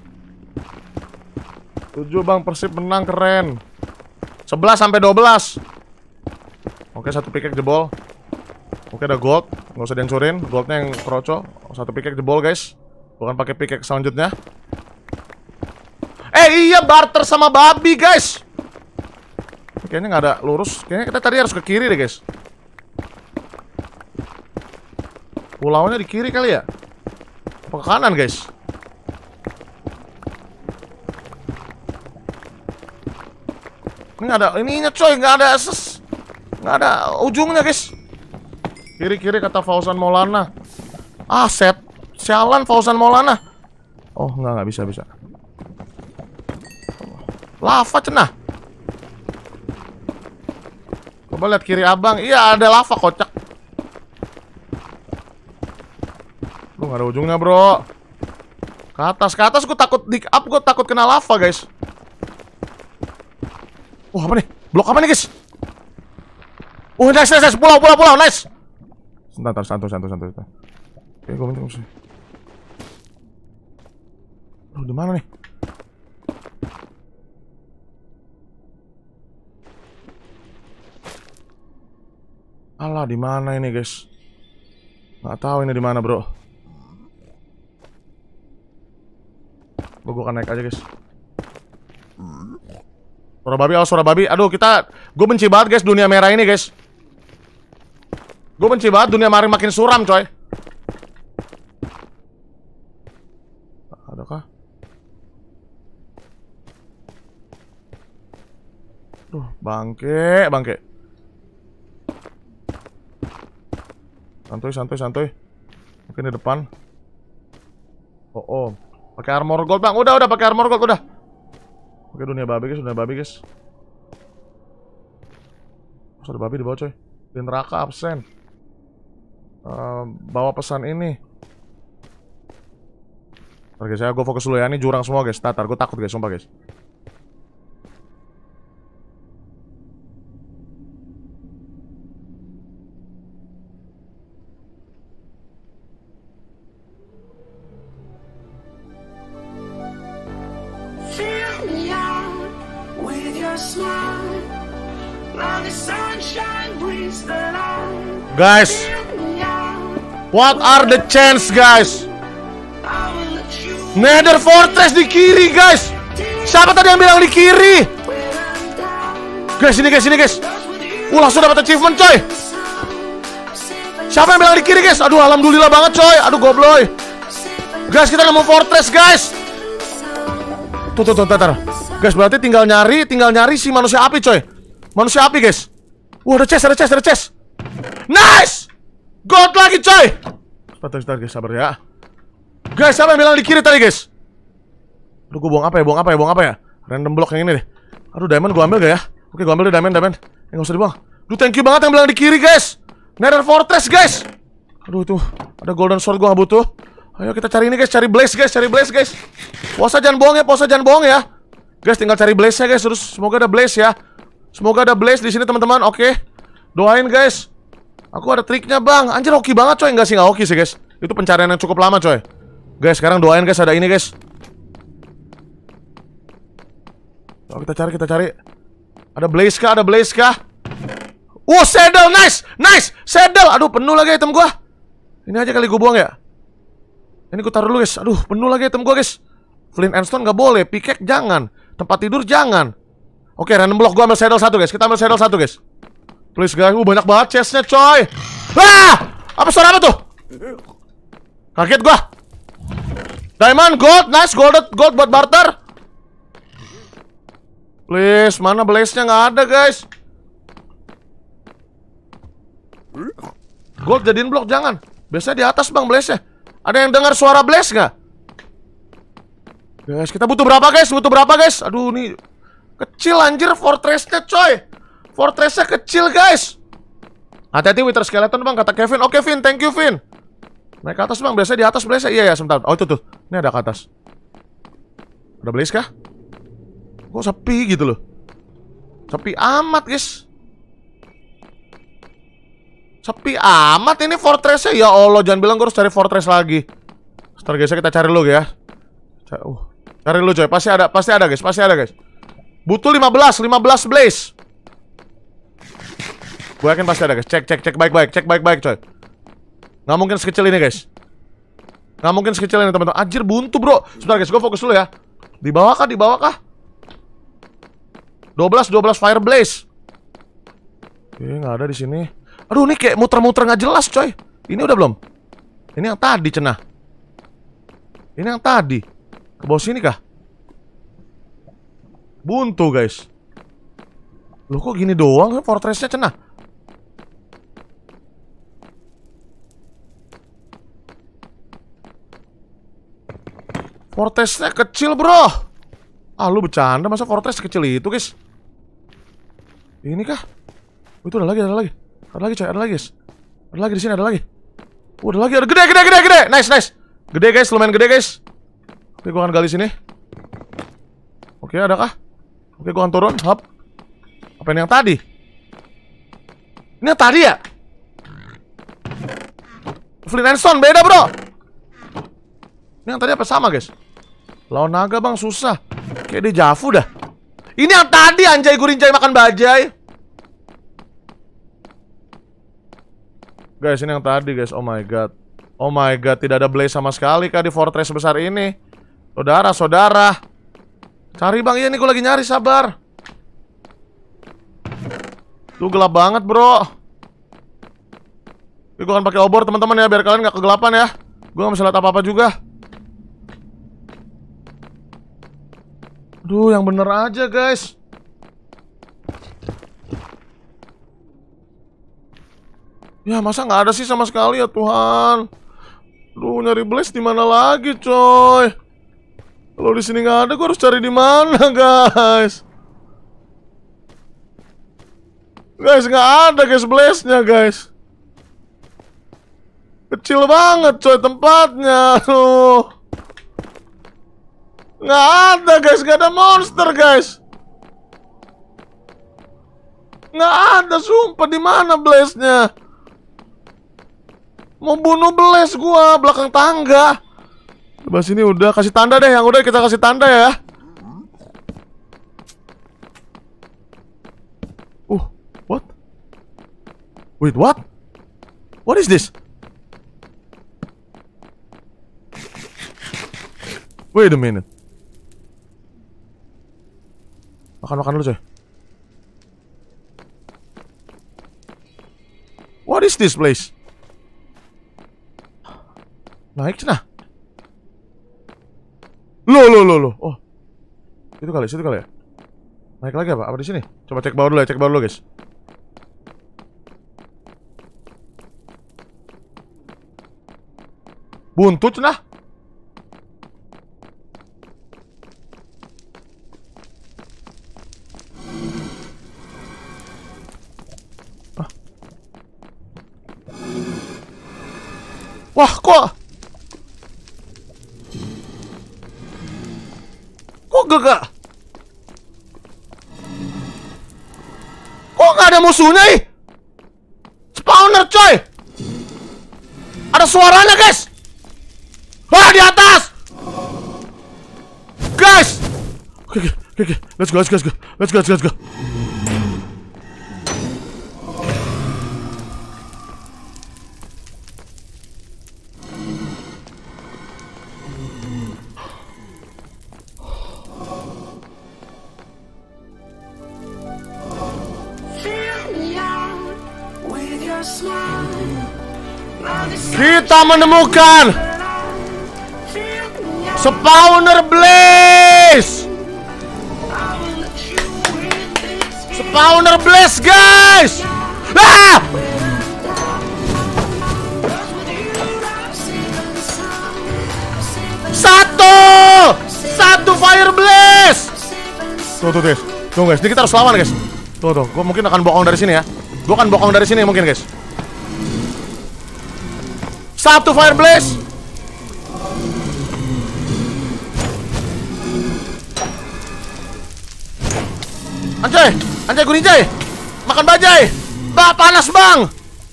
tujuh bang, Persib menang, keren. sebelas sampai dua belas. Oke, satu pickaxe jebol. Oke, ada gold. Nggak usah dihancurin. Goldnya yang kroco. Satu pickaxe jebol guys. Bukan pakai pickaxe selanjutnya. Eh iya, barter sama babi guys. Kayaknya nggak ada lurus. Kayaknya kita tadi harus ke kiri deh guys. Pulaunya di kiri kali ya? Apa ke kanan guys? Ini nggak ada ininya coy, nggak ada ses, nggak ada ujungnya guys. Kiri-kiri kata Fauzan Maulana. Ah set, sialan Fauzan Maulana. Oh nggak nggak bisa bisa. Lava cenah. Coba lihat kiri abang. Iya ada lava kocak. Lu nggak ada ujungnya bro. Ke atas, ke atas gue takut dig up, gue takut kena lava guys. Wah apa nih? Blok apa nih guys? Oh nice nice nice, pulau pulau pulau nice. Sebentar, santai santai santai. Oke gue minta musuh. Lu di mana nih? Alah di mana ini guys? Nggak tahu ini di mana bro. Gue akan naik aja guys. Suara babi, oh suara babi. Aduh kita, gue benci banget guys dunia merah ini guys. Gue benci banget dunia merah makin suram coy. Adakah? Duh bangke, bangke. Santuy, santuy, santuy. Mungkin di depan. Oh, oh. Pakai armor gold bang. Udah, udah pakai armor gold udah. Oke dunia babi guys, dunia babi guys. Terus ada babi di bawah coy. Di neraka absen. Uh, bawa pesan ini. Ntar guys ya, gue fokus dulu ya. Ini jurang semua guys. Tatar, gue takut guys, sumpah guys. Guys, what are the chance guys? Nether Fortress di kiri guys. Siapa tadi yang bilang di kiri? Guys ini guys ini guys. Uh langsung dapat achievement coy. Siapa yang bilang di kiri guys? Aduh alhamdulillah banget coy. Aduh gobloy. Guys kita nemu fortress guys. Tuh tuh tuh tatar. Guys berarti tinggal nyari, tinggal nyari si manusia api coy. Manusia api guys. Wah ada chest, ada chest, ada chest. Nice! Gold lagi coy. Sebentar, sebentar guys, sabar ya. Guys, siapa yang bilang di kiri tadi guys? Aduh, gue buang apa ya, buang apa ya, buang apa ya? Random block yang ini deh. Aduh, diamond gue ambil gak ya? Oke, gue ambil deh diamond, diamond. Eh, gak usah dibuang. Duh, thank you banget yang bilang di kiri guys. Nether Fortress guys. Aduh, itu ada golden sword gue gak butuh. Ayo kita cari ini guys, cari blaze guys, cari blaze guys. Puasa jangan bohong ya, puasa jangan bohong ya. Guys, tinggal cari blaze-nya guys, terus semoga ada blaze ya. Semoga ada blaze di sini teman-teman. Oke. Doain guys. Aku ada triknya bang. Anjir hoki banget coy. Enggak sih, enggak hoki sih guys. Itu pencarian yang cukup lama coy. Guys sekarang doain guys ada ini guys. Oh, kita cari, kita cari. Ada blaze kah? Ada blaze kah? Oh saddle, nice. Nice, saddle. Aduh penuh lagi item gua. Ini aja kali gua buang ya. Ini gua taruh dulu guys. Aduh penuh lagi item gua guys. Flint and stone gak boleh. Pickaxe jangan. Tempat tidur jangan. Oke random block gua ambil saddle satu guys. Kita ambil saddle satu guys. Please guys, uh, banyak banget chestnya coy. Ah, apa suara apa tuh? Kaget gua. Diamond, gold, nice, gold, gold buat barter. Please, mana blaze-nya nggak ada guys. Gold jadiin blok, jangan. Biasanya di atas bang blaze-nya. Ada yang dengar suara blaze nggak? Guys, kita butuh berapa guys? Butuh berapa guys? Aduh, nih kecil anjir fortress-nya coy. Fortress-nya kecil guys. Hati-hati Wither Skeleton bang, kata Kevin. Oke Vin, thank you Vin. Naik ke atas bang, biasanya di atas blaze-nya. Iya ya, sebentar. Oh itu tuh, ini ada ke atas. Ada blaze kah? Kok sepi gitu loh? Sepi amat guys. Sepi amat ini fortress-nya. Ya Allah, jangan bilang gue harus cari fortress lagi. Sebentar guys, kita cari dulu ya. Uh, cari dulu coy, pasti ada, pasti ada guys, pasti ada guys. Butuh lima belas, lima belas blaze. Gue yakin pasti ada guys. Cek, cek, cek baik-baik, cek baik-baik coy. Nggak mungkin sekecil ini guys. Nggak mungkin sekecil ini teman-teman. Anjir buntu bro. Sebentar guys, gue fokus dulu ya. Di bawah kah, di bawah kah? dua belas, dua belas fire blaze. Oke, nggak ada di sini. Aduh, ini kayak muter-muter nggak jelas, coy. Ini udah belum? Ini yang tadi, cenah. Ini yang tadi. Ke bawah sini kah? Buntu, guys. Loh, kok gini doang fortress-nya, cenah? Fortress-nya kecil, bro. Ah, lu bercanda, masa fortress kecil itu, guys? Ini kah? Oh, itu ada lagi, ada lagi. Ada lagi coy, ada lagi guys. Ada lagi di sini, ada lagi. Oh, ada lagi, ada gede, gede, gede, gede. Nice, nice. Gede guys, lumayan gede guys. Oke, gua akan gali sini. Oke, ada kah? Oke, gua akan turun. Hop. Apa ini yang tadi? Ini yang tadi ya? Flint and Stone, beda bro. Ini yang tadi apa sama guys? Lawan naga bang, susah. Kayak di Javu dah. Ini yang tadi anjay gurinjay makan bajai. Guys, ini yang tadi guys, oh my god. Oh my god, tidak ada blaze sama sekali kah di fortress sebesar ini. Saudara, saudara. Cari bang, iya nih gue lagi nyari, sabar. Tuh gelap banget bro. Gue akan pakai obor teman-teman ya, biar kalian gak kegelapan ya. Gue gak bisa lihat apa-apa juga. Aduh, yang bener aja guys. Ya masa nggak ada sih sama sekali ya Tuhan. Lu nyari blaze di mana lagi coy? Kalau di sini nggak ada, gue harus cari di mana guys? Guys nggak ada guys blaze-nya guys. Kecil banget coy tempatnya. Tuh. Nggak ada guys, nggak ada monster guys. Nggak ada sumpah, di mana blaze-nya? Mau bunuh blaze gua, belakang tangga. Coba sini udah, kasih tanda deh, yang udah kita kasih tanda ya. Uh, what? Wait, what? What is this? Wait a minute. Makan-makan dulu coy. What is this place? Naik cenah. Loh, loh, loh, loh. Oh. Itu kali, situ kali ya. Naik lagi apa? Apa di sini? Coba cek bawah dulu ya, cek bawah dulu, guys. Buntu cenah. Ah. Wah, kok Kok gak? Kok gak ada musuhnya ih? Spawner coy. Ada suaranya guys. Wah di atas. Guys. Oke oke oke, let's go let's go let's go let's go let's go. Kita menemukan spawner blaze. Spawner blaze guys. Ah! Satu! Satu fire blast! Tuh, tuh, guys. Tuh, guys. Ini kita harus lawan, guys. Tuh, tuh. Gue mungkin akan bokong dari sini ya. Gue akan bokong dari sini mungkin, guys. Satu fire blast! Anjay! Anjay, Gurinjay! Makan bajai! Bah, panas, bang!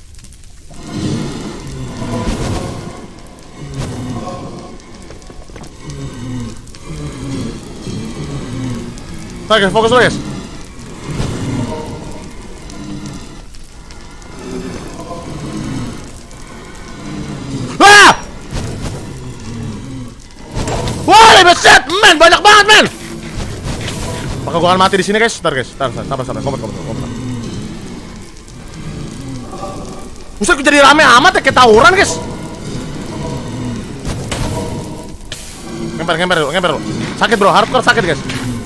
Oke, fokus dulu, guys. Wah! Wah, lebih set, men, banyak banget, men. Maka gua akan mati di sini, guys. Ntar, guys. Ntar, sabar, sabar. Kombat, kombat, kombat. Buset, jadi rame amat ya, kayak tawuran, guys. Ngemper, ngemper, ngemper. Sakit, bro. Hardcore sakit, guys.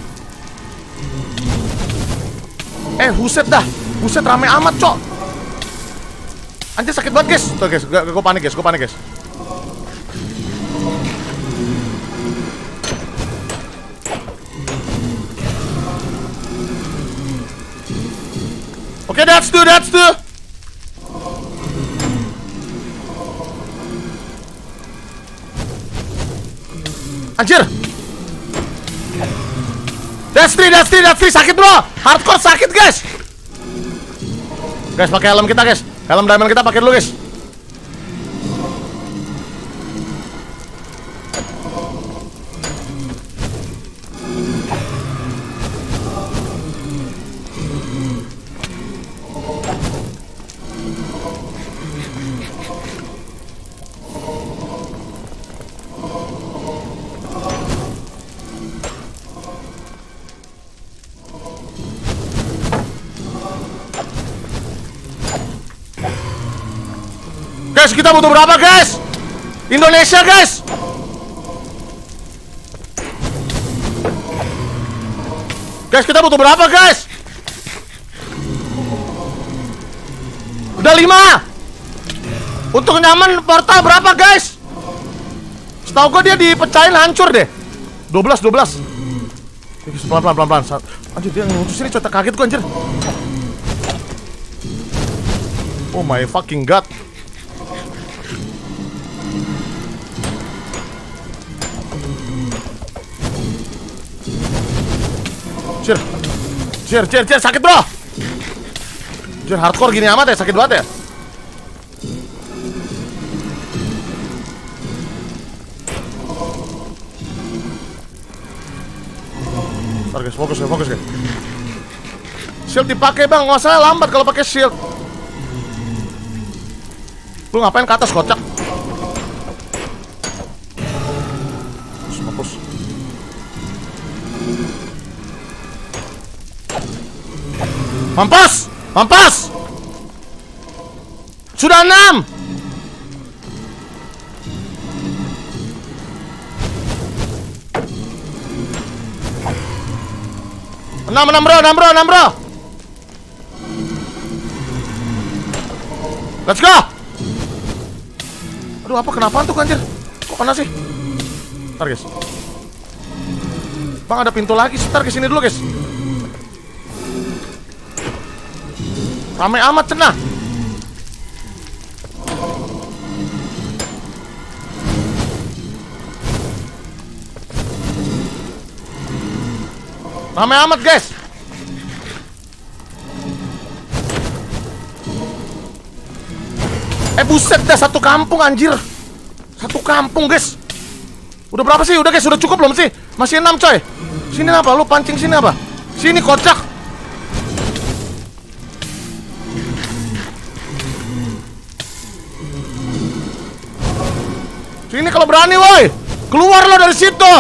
Eh, buset dah. Buset, rame amat, cok. Anjir, sakit banget, guys. Tuh, guys. Gue panik, guys. Gue panik, guys. Oke, okay, that's two, that's two. Anjir. That's three, that's three, that's three. Sakit, bro. Hardcore sakit, guys. Guys, pakai helm kita, guys. Helm diamond kita pakai dulu, guys. Guys, kita butuh berapa, guys? Indonesia, guys. Guys, kita butuh berapa, guys? Udah lima. Untuk nyaman portal berapa, guys? Setahu gue dia dipecahin hancur deh. dua belas, dua belas. Pelan-pelan, pelan-pelan. Anjir, dia ngutus ini coba kaget gue, anjir. Oh my fucking god. Cir, cir, cir, cir, sakit, bro. Cir, hardcore gini amat ya, sakit banget ya. Ntar, guys, fokus ya, fokus ya. Shield dipakai, bang, nggak usah lambat kalau pakai shield. Lu ngapain ke atas, kocak? Fokus. Mampus! Mampus! Sudah enam! Enam, enam bro, enam bro, enam bro. Let's go! Aduh, apa kenapaan tuh, anjir? Kok kena sih? Ntar, guys. Bang, ada pintu lagi. Ntar kesini dulu, guys. Ramai amat, cenah. Ramai amat, guys. Eh, buset dah, satu kampung, anjir. Satu kampung, guys. Udah berapa sih? Udah, guys, udah cukup belum sih? Masih enam, coy. Sini apa? Lu pancing sini apa? Sini, kocak. Sini kalau berani, woi. Keluar lo dari situ.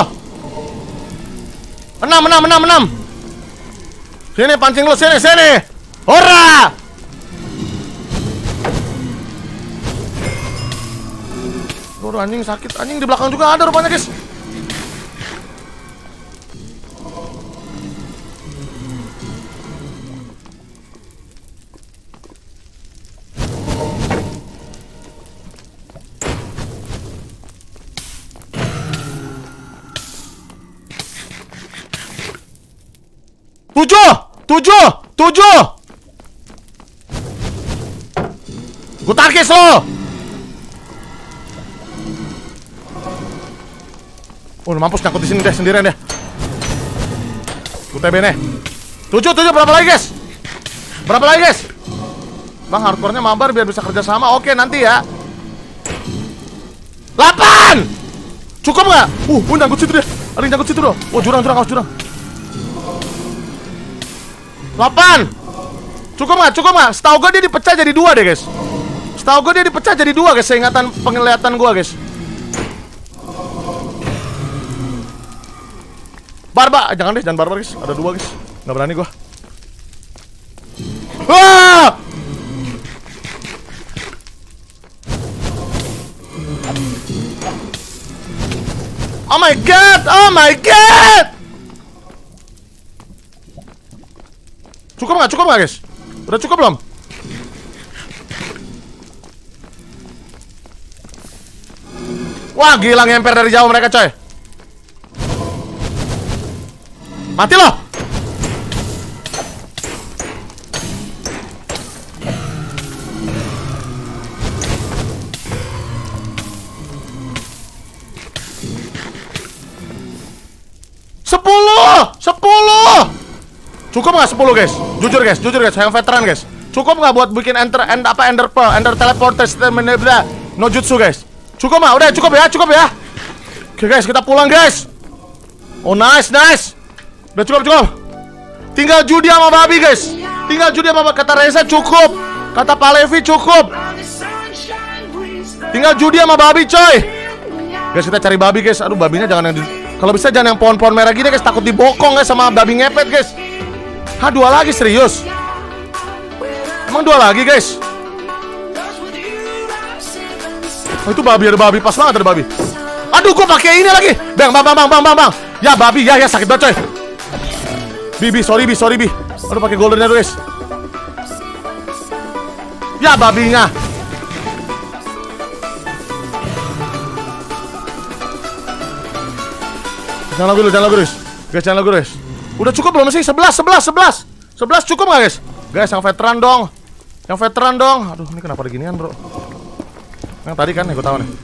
Enam, enam, enam, enam. Sini pancing lo, sini, sini. Hora. Aduh, anjing sakit. Anjing di belakang juga ada rupanya, guys. Tujuh, tujuh, tujuh. Gue tarkis lo. Oh, mampus nyangkut di sini deh sendirian deh. Gue T B nih. Tujuh, tujuh, berapa lagi guys? Berapa lagi guys? Bang, hardcore-nya mabar biar bisa kerja sama. Oke, nanti ya. Delapan. Cukup nggak? Uh, uh, nyangkut situ deh. Ada yang nyangkut situ loh. Oh, jurang, jurang, awas jurang. Delapan. Cukup nggak? Cukup nggak? Setahu gue dia dipecah jadi dua deh guys. Setahu gue dia dipecah jadi dua guys. Seingatan penglihatan gue guys. Barbar, jangan deh, jangan barbar guys. Ada dua guys. Nggak berani gue. Wah! Oh my god! Oh my god! Cukup nggak? Cukup nggak guys? Udah cukup belum? Wah, gila ngemper dari jauh mereka coy. Mati loh. Sepuluh, sepuluh. Cukup nggak sepuluh guys? Jujur guys, jujur guys, yang veteran guys. Cukup nggak buat bikin enter, end apa ender pearl, ender teleporter, no jutsu guys? Cukup nggak? Udah cukup ya, cukup ya. Oke guys, kita pulang guys. Oh nice, nice. Udah cukup, cukup. Tinggal judi sama babi guys. Tinggal judi sama, kata Reza cukup. Kata Pak Levi cukup. Tinggal judi sama babi coy. Guys, kita cari babi guys. Aduh, babinya jangan yang di... Kalau bisa jangan yang pohon-pohon merah gini guys. Takut dibokong guys sama babi ngepet guys. Hah, dua lagi serius? Emang dua lagi guys? Oh, itu babi, ada babi. Pas banget ada babi. Aduh, gue pakai ini lagi. Bang, bang, bang, bang, bang, bang, bang. Ya babi, ya, ya sakit banget coy. Bibi, sorry bi, sorry bi. Aduh, pakai goldennya tuh guys. Ya babinya. Jangan lagu dulu, jangan lagu guys. Guys, jangan lagu guys. Udah cukup belum sih? Sebelas, sebelas, sebelas. Sebelas cukup gak guys? Guys, yang veteran dong. Yang veteran dong. Aduh, ini kenapa beginian bro? Yang tadi kan, ya gue tahu nih.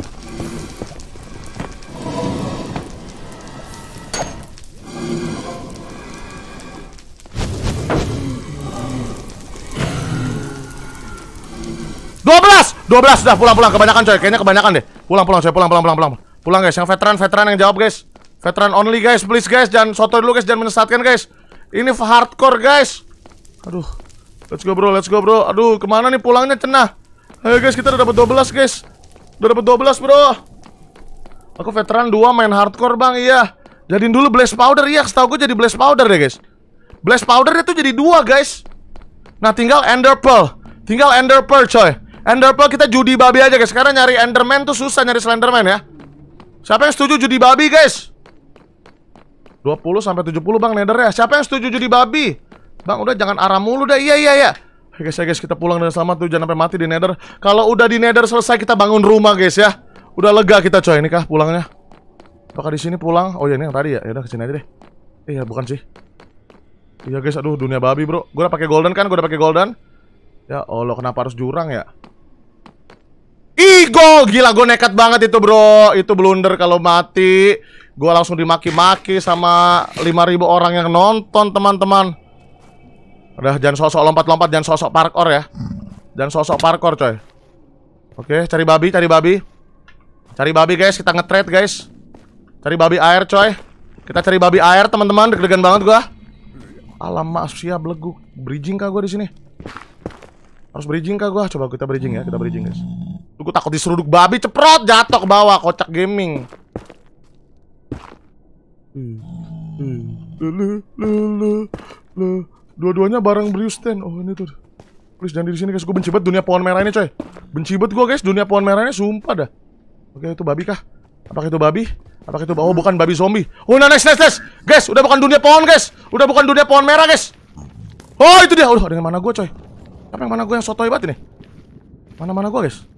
Dua belas, dua belas, udah pulang pulang kebanyakan coy, kayaknya kebanyakan deh. Pulang pulang coy, pulang pulang pulang pulang. Pulang guys, yang veteran veteran yang jawab guys. Veteran only guys, please guys, jangan soto dulu guys, jangan menyesatkan guys. Ini hardcore guys. Aduh, let's go bro, let's go bro. Aduh, kemana nih pulangnya cenah? Ayo guys, kita udah dapat dua belas guys. Udah dapat dua belas bro. Aku veteran dua main hardcore bang, iya. Jadiin dulu blaze powder, iya. Setahu gue jadi blaze powder deh guys. Blaze powdernya tuh jadi dua guys. Nah tinggal ender pearl, tinggal ender pearl coy. Ender pearl kita judi babi aja guys. Sekarang nyari enderman tuh susah, nyari slenderman ya. Siapa yang setuju judi babi guys? dua puluh sampai tujuh puluh bang nethernya. Siapa yang setuju judi babi? Bang udah jangan arah mulu dah. Iya iya iya. Oke guys, ya guys, kita pulang dengan selamat tuh, jangan sampai mati di nether. Kalau udah di nether selesai kita bangun rumah guys ya. Udah lega kita coy. Ini kah pulangnya? Apakah di sini pulang? Oh iya, ini yang tadi ya. Ya udah kesini aja deh. Iya, bukan sih. Iya guys, aduh dunia babi bro. Gue udah pakai golden kan? Gue udah pakai golden. Ya Allah, kenapa harus jurang ya? Igo, gila gue nekat banget itu bro. Itu blunder kalau mati. Gue langsung dimaki-maki sama lima ribu orang yang nonton teman-teman. Udah jangan sosok lompat-lompat, jangan sosok parkour ya. Jangan sosok parkour coy. Oke, cari babi, cari babi. Cari babi guys, kita nge-trade guys. Cari babi air coy. Kita cari babi air teman-teman, deg-degan banget gua. Alamak, siap belegu. Bridging kah gua di sini? Harus bridging kah gua? Coba kita bridging ya, kita bridging guys. Duh, gua takut diseruduk babi, ceprot jatuh ke bawah, kocak gaming. Dua-duanya bareng Brewston. Oh ini tuh. Please jangan di sini guys, gue benci banget dunia pohon merah ini coy. Benci banget gue guys, dunia pohon merah ini sumpah dah. Oke, itu babi kah? Apakah itu babi? Apakah itu oh bukan babi zombie. Oh nah, nice nice nice. Guys, udah bukan dunia pohon guys. Udah bukan dunia pohon merah guys. Oh itu dia. Oh ada yang mana gue coy? Apa yang mana gue yang sotoy banget ini? Mana-mana gue guys?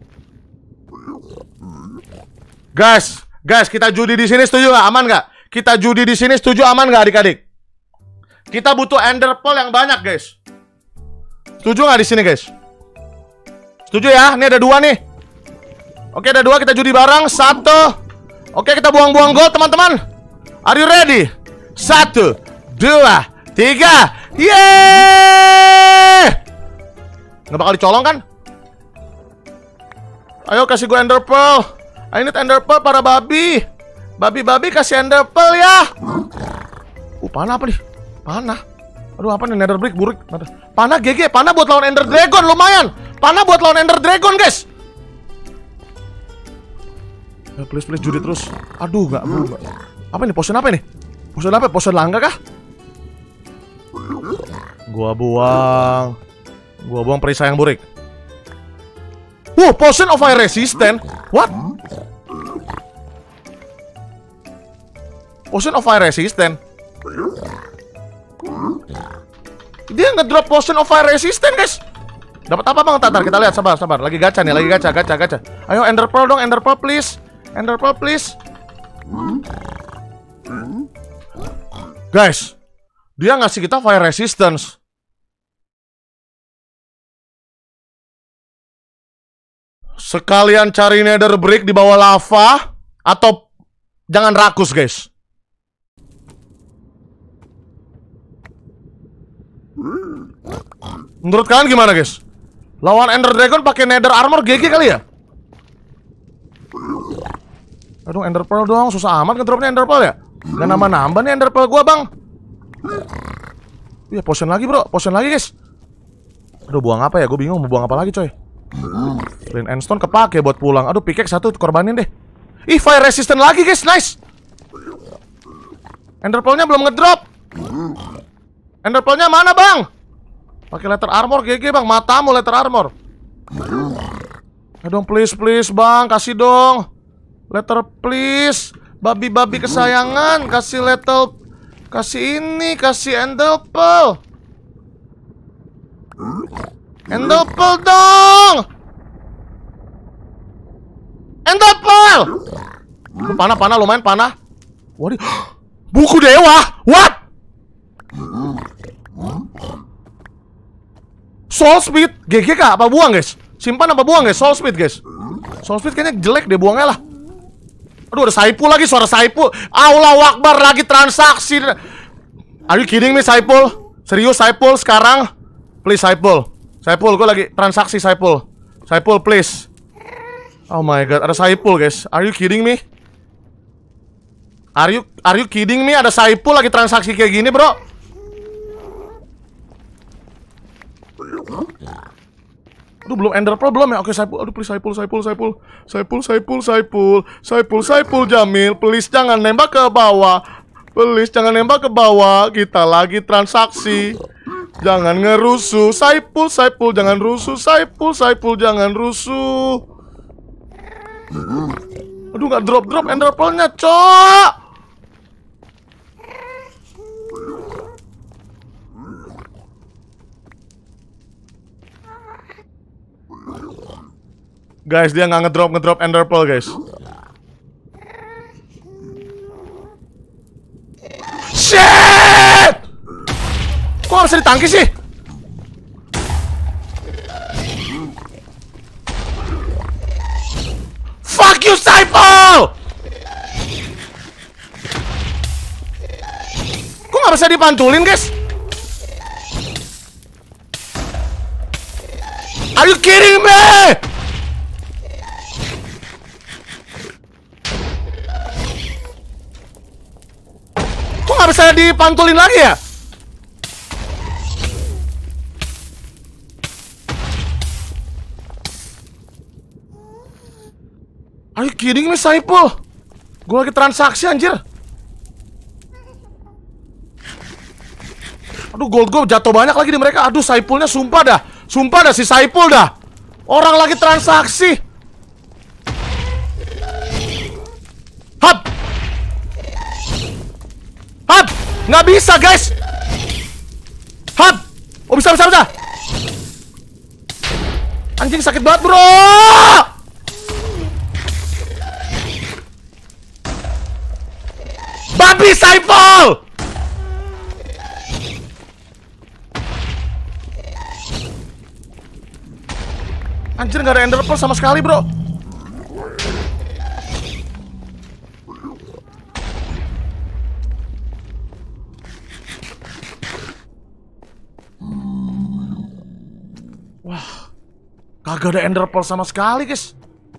Guys, guys kita judi di sini setuju nggak? Aman nggak? Kita judi di sini setuju aman nggak adik-adik? Kita butuh ender pearl yang banyak, guys. Setuju nggak di sini, guys? Setuju ya? Ini ada dua nih. Oke, ada dua. Kita judi bareng. Satu. Oke, kita buang-buang gold, teman-teman. Are you ready? Satu, dua, tiga. Yeay! Nggak bakal dicolong kan? Ayo kasih gue ender pearl. I need ender pearl para babi. Babi-babi kasih ender pearl ya. Uh, panah apa nih? Panah. Aduh, apa nih? Nether brick, burik. Panah G G. Panah buat lawan ender dragon, lumayan. Panah buat lawan ender dragon, guys. Ya, please, please, judi terus. Aduh, nggak, bro. Apa ini? Potion apa ini? Potion apa? Potion langka kah? Gua buang. Gua buang perisai yang burik. Wow, potion of fire resistant. What? Potion of fire resistant. Dia ngedrop potion of fire resistant, guys. Dapat apa bang? Tatar, kita lihat. Sabar, sabar. Lagi gacha nih, lagi gacha, gacha, gacha. Ayo ender pearl dong, ender pearl please. Ender pearl please. Guys, dia ngasih kita fire resistance. Sekalian cari nether brick di bawah lava. Atau jangan rakus, guys. Menurut kalian gimana, guys? Lawan ender dragon pakai nether armor G G kali ya? Aduh, ender pearl dong. Susah amat ngedropnya ender pearl ya? Gak nambah-nambah nih ender pearl gua, bang. Iya, potion lagi, bro. Potion lagi, guys. Aduh, buang apa ya? Gue bingung mau buang apa lagi, coy. Flint and stone kepake buat pulang. Aduh, pickaxe satu korbanin deh. Ih, fire resistant lagi, guys. Nice. Ender pearl-nya belum ngedrop. Ender pearl-nya mana, bang? Pakai letter armor G G, bang. Matamu letter armor. Aduh, please, please, bang. Kasih dong. Letter please. Babi-babi kesayangan. Kasih letter. Kasih ini. Kasih ender pearl. Ender pearl dong. Ender pearl. Panah-panah lumayan panah. Waduh. Buku dewa. What? Soul speed. G G kah? Apa buang, guys? Simpan apa buang, guys? Soul speed, guys. Soul speed kayaknya jelek deh, buangnya lah. Aduh, ada Saipul lagi, suara Saipul. Allahu Akbar, lagi transaksi. Are you kidding me, Saipul? Serius, Saipul sekarang? Please, Saipul. Saipul, gue lagi transaksi, Saipul. Saipul, please. Oh my god, ada Saipul, guys. Are you kidding me? Are you are you kidding me? Ada Saipul lagi transaksi kayak gini, bro. Aduh, belum ender pearl belum ya? Oke, Saipul. Aduh, please, Saipul, Saipul, Saipul. Saipul, Saipul, Saipul. Saipul, Saipul, Jamil. Please, jangan nembak ke bawah. Please, jangan nembak ke bawah. Kita lagi transaksi. Jangan ngerusuh. Saipul, Saipul, jangan rusuh. Saipul, Saipul, jangan rusuh. Aduh, nggak drop-drop ender pearl-nya, cok. Guys, dia nggak ngedrop ngedrop ender pearl, guys. Shit! Kok nggak bisa ditangkis sih? Fuck you, Saipul! Kok nggak bisa dipantulin, guys? Are you kidding me? Kok nggak bisa dipantulin lagi ya? Are you kidding me, Saipul? Gue lagi transaksi, anjir. Aduh, gold gue jatuh banyak lagi di mereka. Aduh, Saipulnya sumpah dah. Sumpah dah si Saipul dah. Orang lagi transaksi. Hap. Hap. Nggak bisa, guys. Hap. Oh, bisa, bisa, bisa. Anjing, sakit banget, bro. Babi Saipul! Anjir, nggak ada ender pearl sama sekali, bro. Wah, kagak ada ender pearl sama sekali, guys.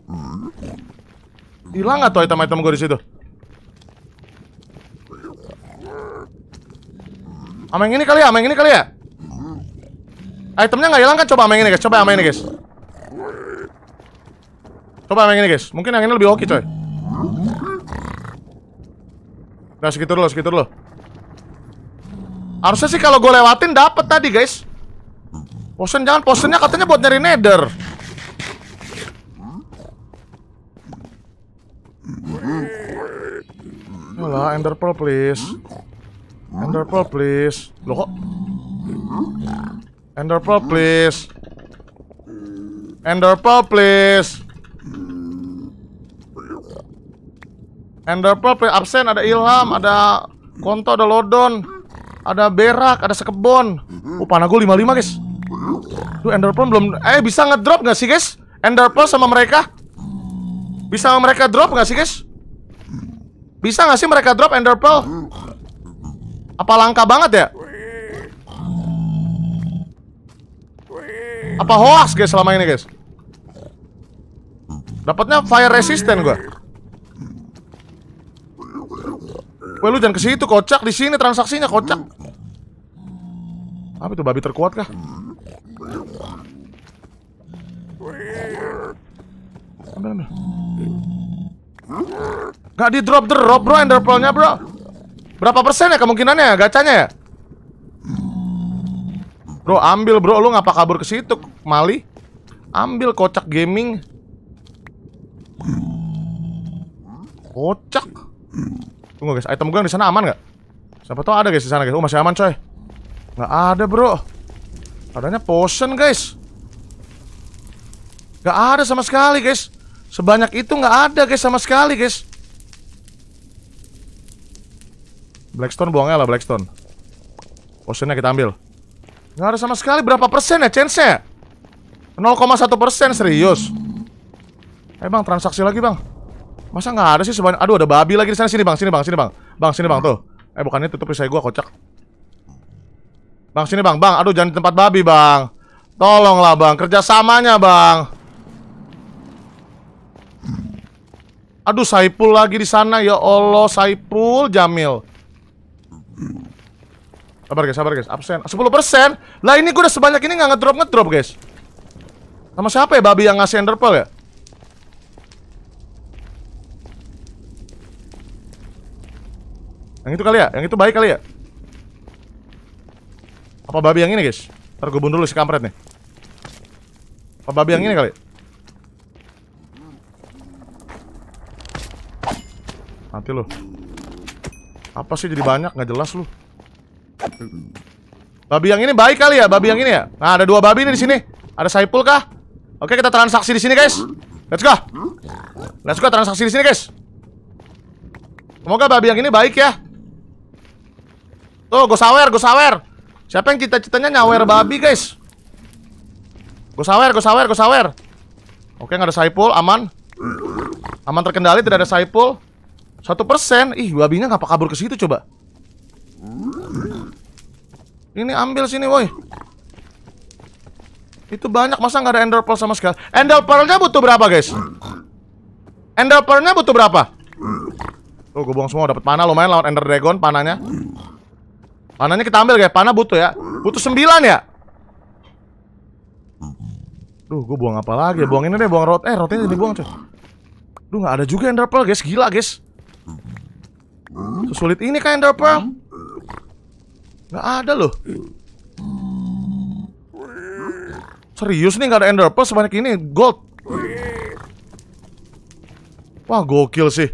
Hilang nggak tuh item-item gue di situ? Sama yang ini kali ya, sama yang ini kali ya. Itemnya nggak hilang kan? Coba sama yang ini, guys. Coba sama yang ini, guys. Coba sama yang ini, guys. Mungkin yang ini lebih oke, coy. Nah, segitu dulu, segitu dulu. Harusnya sih kalau gue lewatin dapet tadi, guys. Potion jangan, potionnya katanya buat nyari nether. Alah, ender pearl please. Ender pearl please. Loh kok? Ender pearl please. Ender pearl please. Ender pearl please. Absen, ada Ilham, ada Konto, ada Lodon, ada Berak, ada Sekebon. Oh, panah gue lima puluh lima, guys. Duh, ender pearl belum. Eh, bisa ngedrop gak sih, guys? Ender pearl sama mereka? Bisa mereka drop gak sih, guys? Bisa gak sih mereka drop ender pearl? Apa langka banget ya? Apa hoax, guys, selama ini, guys? Dapatnya fire resistant gua. Weh, lu jangan ke situ, kocak. Di sini transaksinya, kocak. Apa itu, babi terkuat kah? Ambil, ambil. Gak di drop drop, bro, ender pearl-nya, bro. Berapa persen ya kemungkinannya ya, gacanya ya? Bro, ambil, bro. Lu ngapa kabur ke situ, Mali? Ambil, kocak gaming. Kocak. Tunggu, guys, item gue yang di sana aman nggak? Siapa tau ada, guys, di sana, guys. Oh, masih aman, coy. Nggak ada, bro. Adanya potion, guys. Nggak ada sama sekali, guys. Sebanyak itu nggak ada, guys, sama sekali, guys. Blackstone buangnya lah, Blackstone. Potionnya kita ambil. Nggak ada sama sekali. Berapa persen ya chance-nya? nol koma satu persen, serius. Eh, bang, transaksi lagi, bang. Masa nggak ada sih sebanyak? Aduh, ada babi lagi di sana. Sini, bang, sini, bang, sini, bang. Bang, sini, bang, tuh. Eh, bukannya tutup perisai gua, kocak. Bang, sini, bang, bang. Aduh, jangan di tempat babi, bang. Tolonglah, bang, kerjasamanya, bang. Aduh, Saipul lagi di sana, ya Allah, Saipul Jamil. Sabar, guys, sabar, guys. Absen sepuluh persen. Lah, ini gue udah sebanyak ini nggak ngedrop ngedrop, guys. Sama siapa ya babi yang ngasih ender pearl ya? Yang itu kali ya? Yang itu baik kali ya? Apa babi yang ini, guys? Ntar gue bunuh dulu si kampret nih. Apa babi yang ini kali? Mati lu. Apa sih jadi banyak? Nggak jelas lu. Babi yang ini baik kali ya? Babi yang ini ya? Nah, ada dua babi nih di sini. Ada Saipul kah? Oke, kita transaksi di sini, guys. Let's go. Let's go transaksi di sini, guys. Semoga babi yang ini baik ya. Tuh, gue sawer, gue sawer. Siapa yang cita-citanya nyawer babi, guys? Gue sawer, gue sawer, gue sawer. Oke, nggak ada Saipul, aman. Aman terkendali, tidak ada Saipul. Satu persen. Ih, babinya ngapa kabur ke situ coba? Ini ambil sini, woi. Itu banyak, masa nggak ada ender pearl sama sekali? Ender pearl-nya butuh berapa, guys? Ender pearl-nya butuh berapa? Tuh, gue buang semua, dapat panah lumayan lawan ender dragon panahnya. Panahnya kita ambil, guys. Panah butuh ya. Butuh sembilan ya? Duh, gue buang apa lagi? Buang ini deh, buang rot. Eh, rotnya dibuang, coy. Duh, nggak ada juga ender pearl, guys. Gila, guys. Sesulit ini kan ender pearl? Nggak ada loh. Serius nih, nggak ada ender pearl sebanyak ini. Gold. Wah, gokil sih.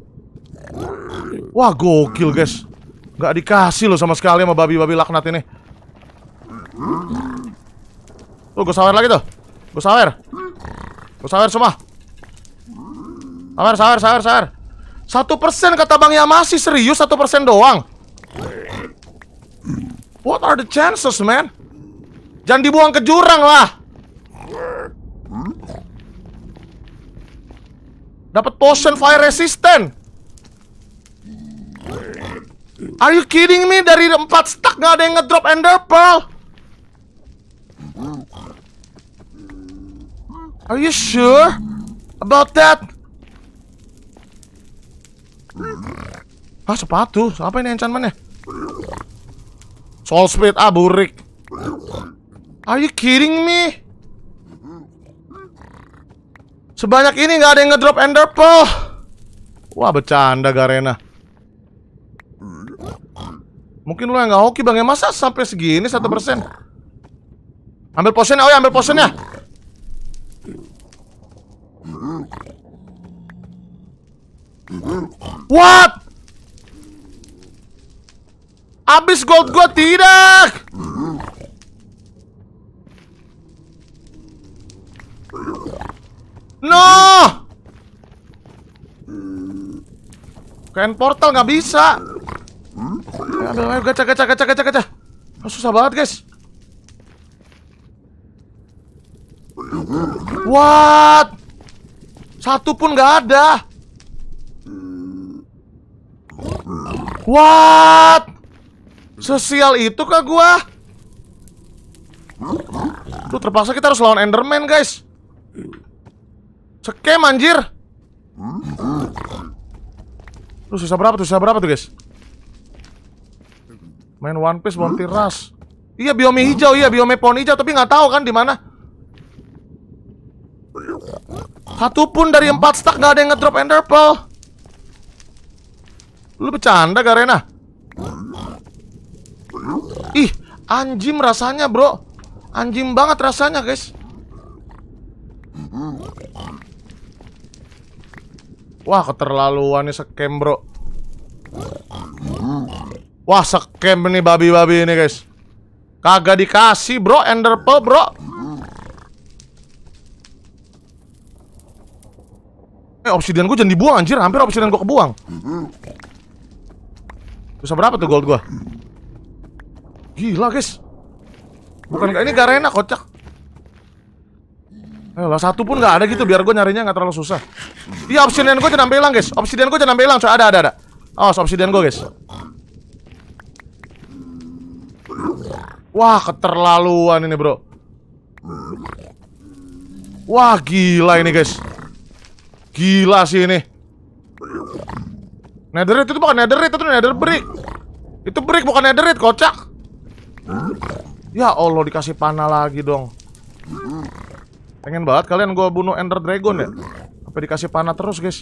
Wah, gokil, guys. Nggak dikasih loh sama sekali sama babi-babi laknat ini. Tuh, gue sawer lagi tuh. Gue sawer. Gue sawer semua. Sawer, sawer, sawer, sawer. Satu persen kata Bang Yamasi. Serius satu persen doang? What are the chances, man? Jangan dibuang ke jurang lah. Dapat potion fire resistant. Are you kidding me? Dari empat stack nggak ada yang ngedrop ender pearl. Are you sure about that? Ah, sepatu. Apa ini enchantmentnya? Soul Spirit, ah, burik. Are you kidding me? Sebanyak ini nggak ada yang ngedrop ender pearl. Wah, bercanda Garena. Mungkin lu yang nggak hoki bang ya, masa sampai segini satu persen? Ambil potionnya, oh ya ambil potionnya. What? Abis gold gua tidak. No. Kain portal nggak bisa. Aduh, ayo gacha, gacha, gacha, gacha, gacha. Oh, susah banget, guys. What? Satu pun nggak ada. What? Sesial itu kah gua? Tuh, terpaksa kita harus lawan Enderman, guys. Scam, anjir. Tuh, susah berapa tuh? Susah berapa tuh, guys? Main One Piece Bounty Rush. Iya, biome hijau, iya biome pohon hijau, tapi nggak tahu kan di mana. Satu pun dari empat stack nggak ada yang ngedrop ender pearl. Lu bercanda Garena? Ih, anjing rasanya, bro. Anjing banget rasanya, guys. Wah, keterlaluan nih scam, bro. Wah, scam nih babi-babi ini, guys. Kagak dikasih, bro, ender pearl, bro. Eh, obsidian gue jangan dibuang, anjir. Hampir obsidian gue kebuang. Bisa berapa tuh gold gue? Gila, guys. Bukan ini Garena, kocak. Eh, lah satu pun nggak ada gitu, biar gue nyarinya nggak terlalu susah. Iya, obsidian gue jangan sampai hilang, guys. Obsidian gue jangan sampai hilang, coy. Ada, ada, ada. Oh, obsidian gue, guys. Wah, keterlaluan ini, bro. Wah, gila ini, guys. Gila sih ini. Netherite itu bukan netherite, itu nether brick. Itu brick bukan netherite, kocak. Ya Allah, dikasih panah lagi dong. Pengen banget kalian gue bunuh Ender Dragon ya. Sampai dikasih panah terus, guys.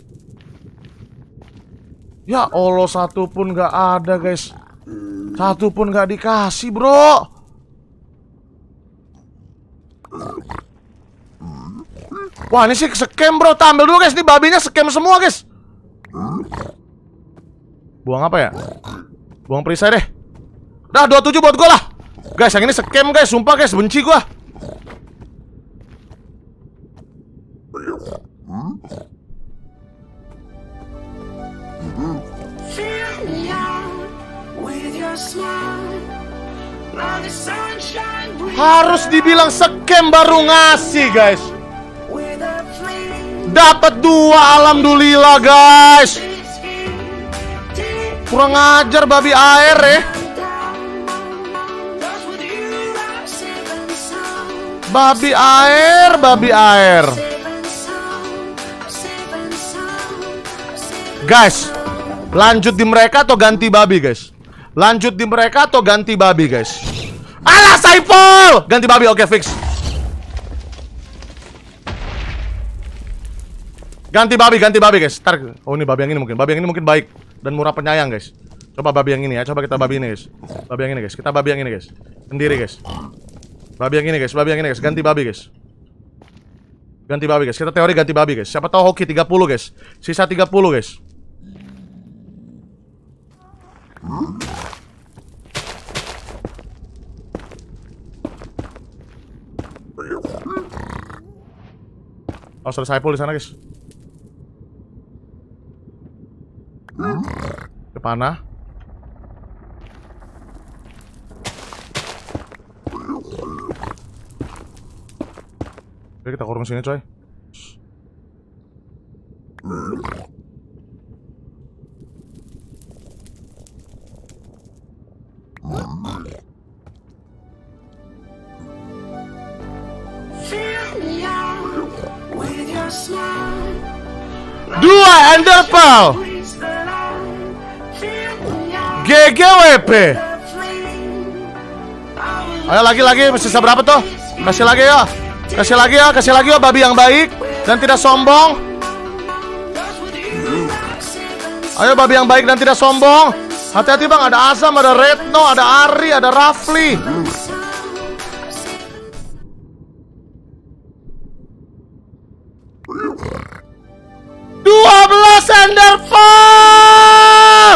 Ya Allah, satu pun gak ada, guys. Satu pun gak dikasih, bro. Wah, ini sih scam, bro. Tampil dulu, guys. Ini babinya scam semua, guys. Buang apa ya? Buang perisai deh. Dah, dua puluh tujuh buat gue lah. Guys, yang ini scam, guys. Sumpah, guys. Benci gue. Harus dibilang scam baru ngasih, guys. Dapat dua, alhamdulillah, guys. Kurang ajar babi air ya. Babi air, babi air. Guys, lanjut di mereka atau ganti babi, guys? Lanjut di mereka atau ganti babi, guys? Alah, Saiful! Ganti babi, oke, fix. Ganti babi, ganti babi, guys. Ntar, oh ini babi yang ini mungkin. Babi yang ini mungkin baik dan murah penyayang, guys. Coba babi yang ini ya. Coba kita babi ini, guys. Babi yang ini, guys. Kita babi yang ini, guys. Sendiri, guys. Babi yang ini, guys. Babi yang ini, guys. Ganti babi, guys. Ganti babi, guys. Kita teori ganti babi, guys. Siapa tahu hoki tiga puluh, guys. Sisa tiga puluh, guys. Oh, sudah Saiful di sana, guys. Ke panah. Oke, kita kurung sini coy. Dua Ender Pearl. G G W P. Ayo lagi-lagi, masih sisa berapa tuh? Kasih lagi ya. Kasih lagi ya, kasih lagi ya, babi yang baik dan tidak sombong. Ayo babi yang baik dan tidak sombong. Hati-hati bang, ada Azam, ada Retno, ada Ari, ada Rafli. dua belas Ender Pearl.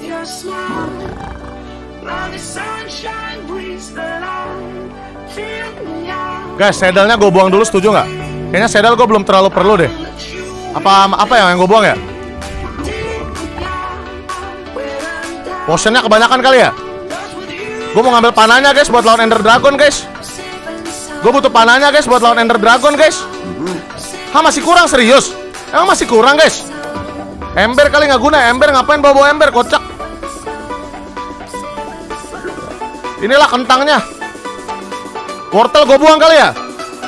Guys, saddle-nya gue buang dulu, setuju nggak? Kayaknya saddle gue belum terlalu perlu deh. Apa apa ya yang gue buang ya? Potionnya kebanyakan kali ya? Gue mau ngambil panahnya guys buat lawan Ender Dragon guys. Gue butuh panahnya guys buat lawan Ender Dragon guys. Hah, masih kurang serius? Emang masih kurang guys? Ember kali nggak guna, ember ngapain bawa-bawa ember, kocak. Inilah kentangnya. Wortel gue buang kali ya?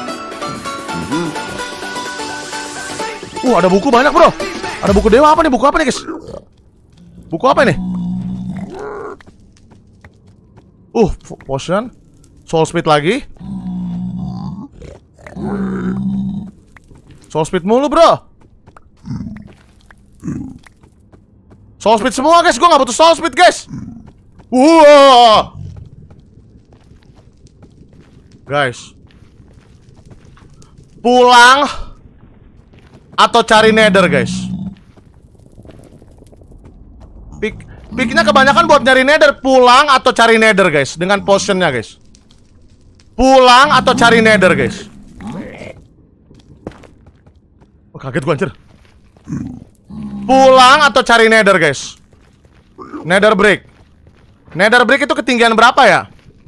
Uh, ada buku banyak bro. Ada buku dewa apa nih? Buku apa nih guys? Buku apa nih? Uh, potion. Soul speed lagi. Soul speed mulu bro. Soul speed semua guys. Gue gak butuh soul speed guys. Wow. Guys, pulang atau cari nether guys. Pick, picknya kebanyakan buat nyari nether. Pulang atau cari nether guys. Dengan potionnya guys. Pulang atau cari nether guys. Oh, kaget gue anjir. Pulang atau cari nether guys. Nether brick. Nether brick itu ketinggian berapa ya?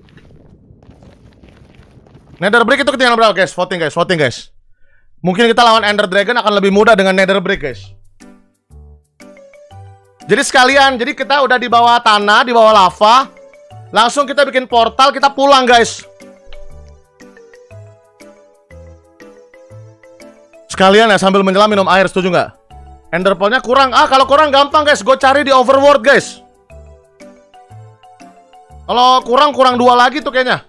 Nether brick itu ketinggian berapa guys? Voting guys, voting guys. Mungkin kita lawan Ender Dragon akan lebih mudah dengan nether brick guys. Jadi sekalian, jadi kita udah di bawah tanah, di bawah lava. Langsung kita bikin portal, kita pulang guys. Sekalian ya, sambil menyelam minum air, setuju nggak? Ender Pearl-nya kurang. Ah, kalau kurang gampang guys, gue cari di Overworld guys. Kalau kurang, kurang dua lagi tuh kayaknya.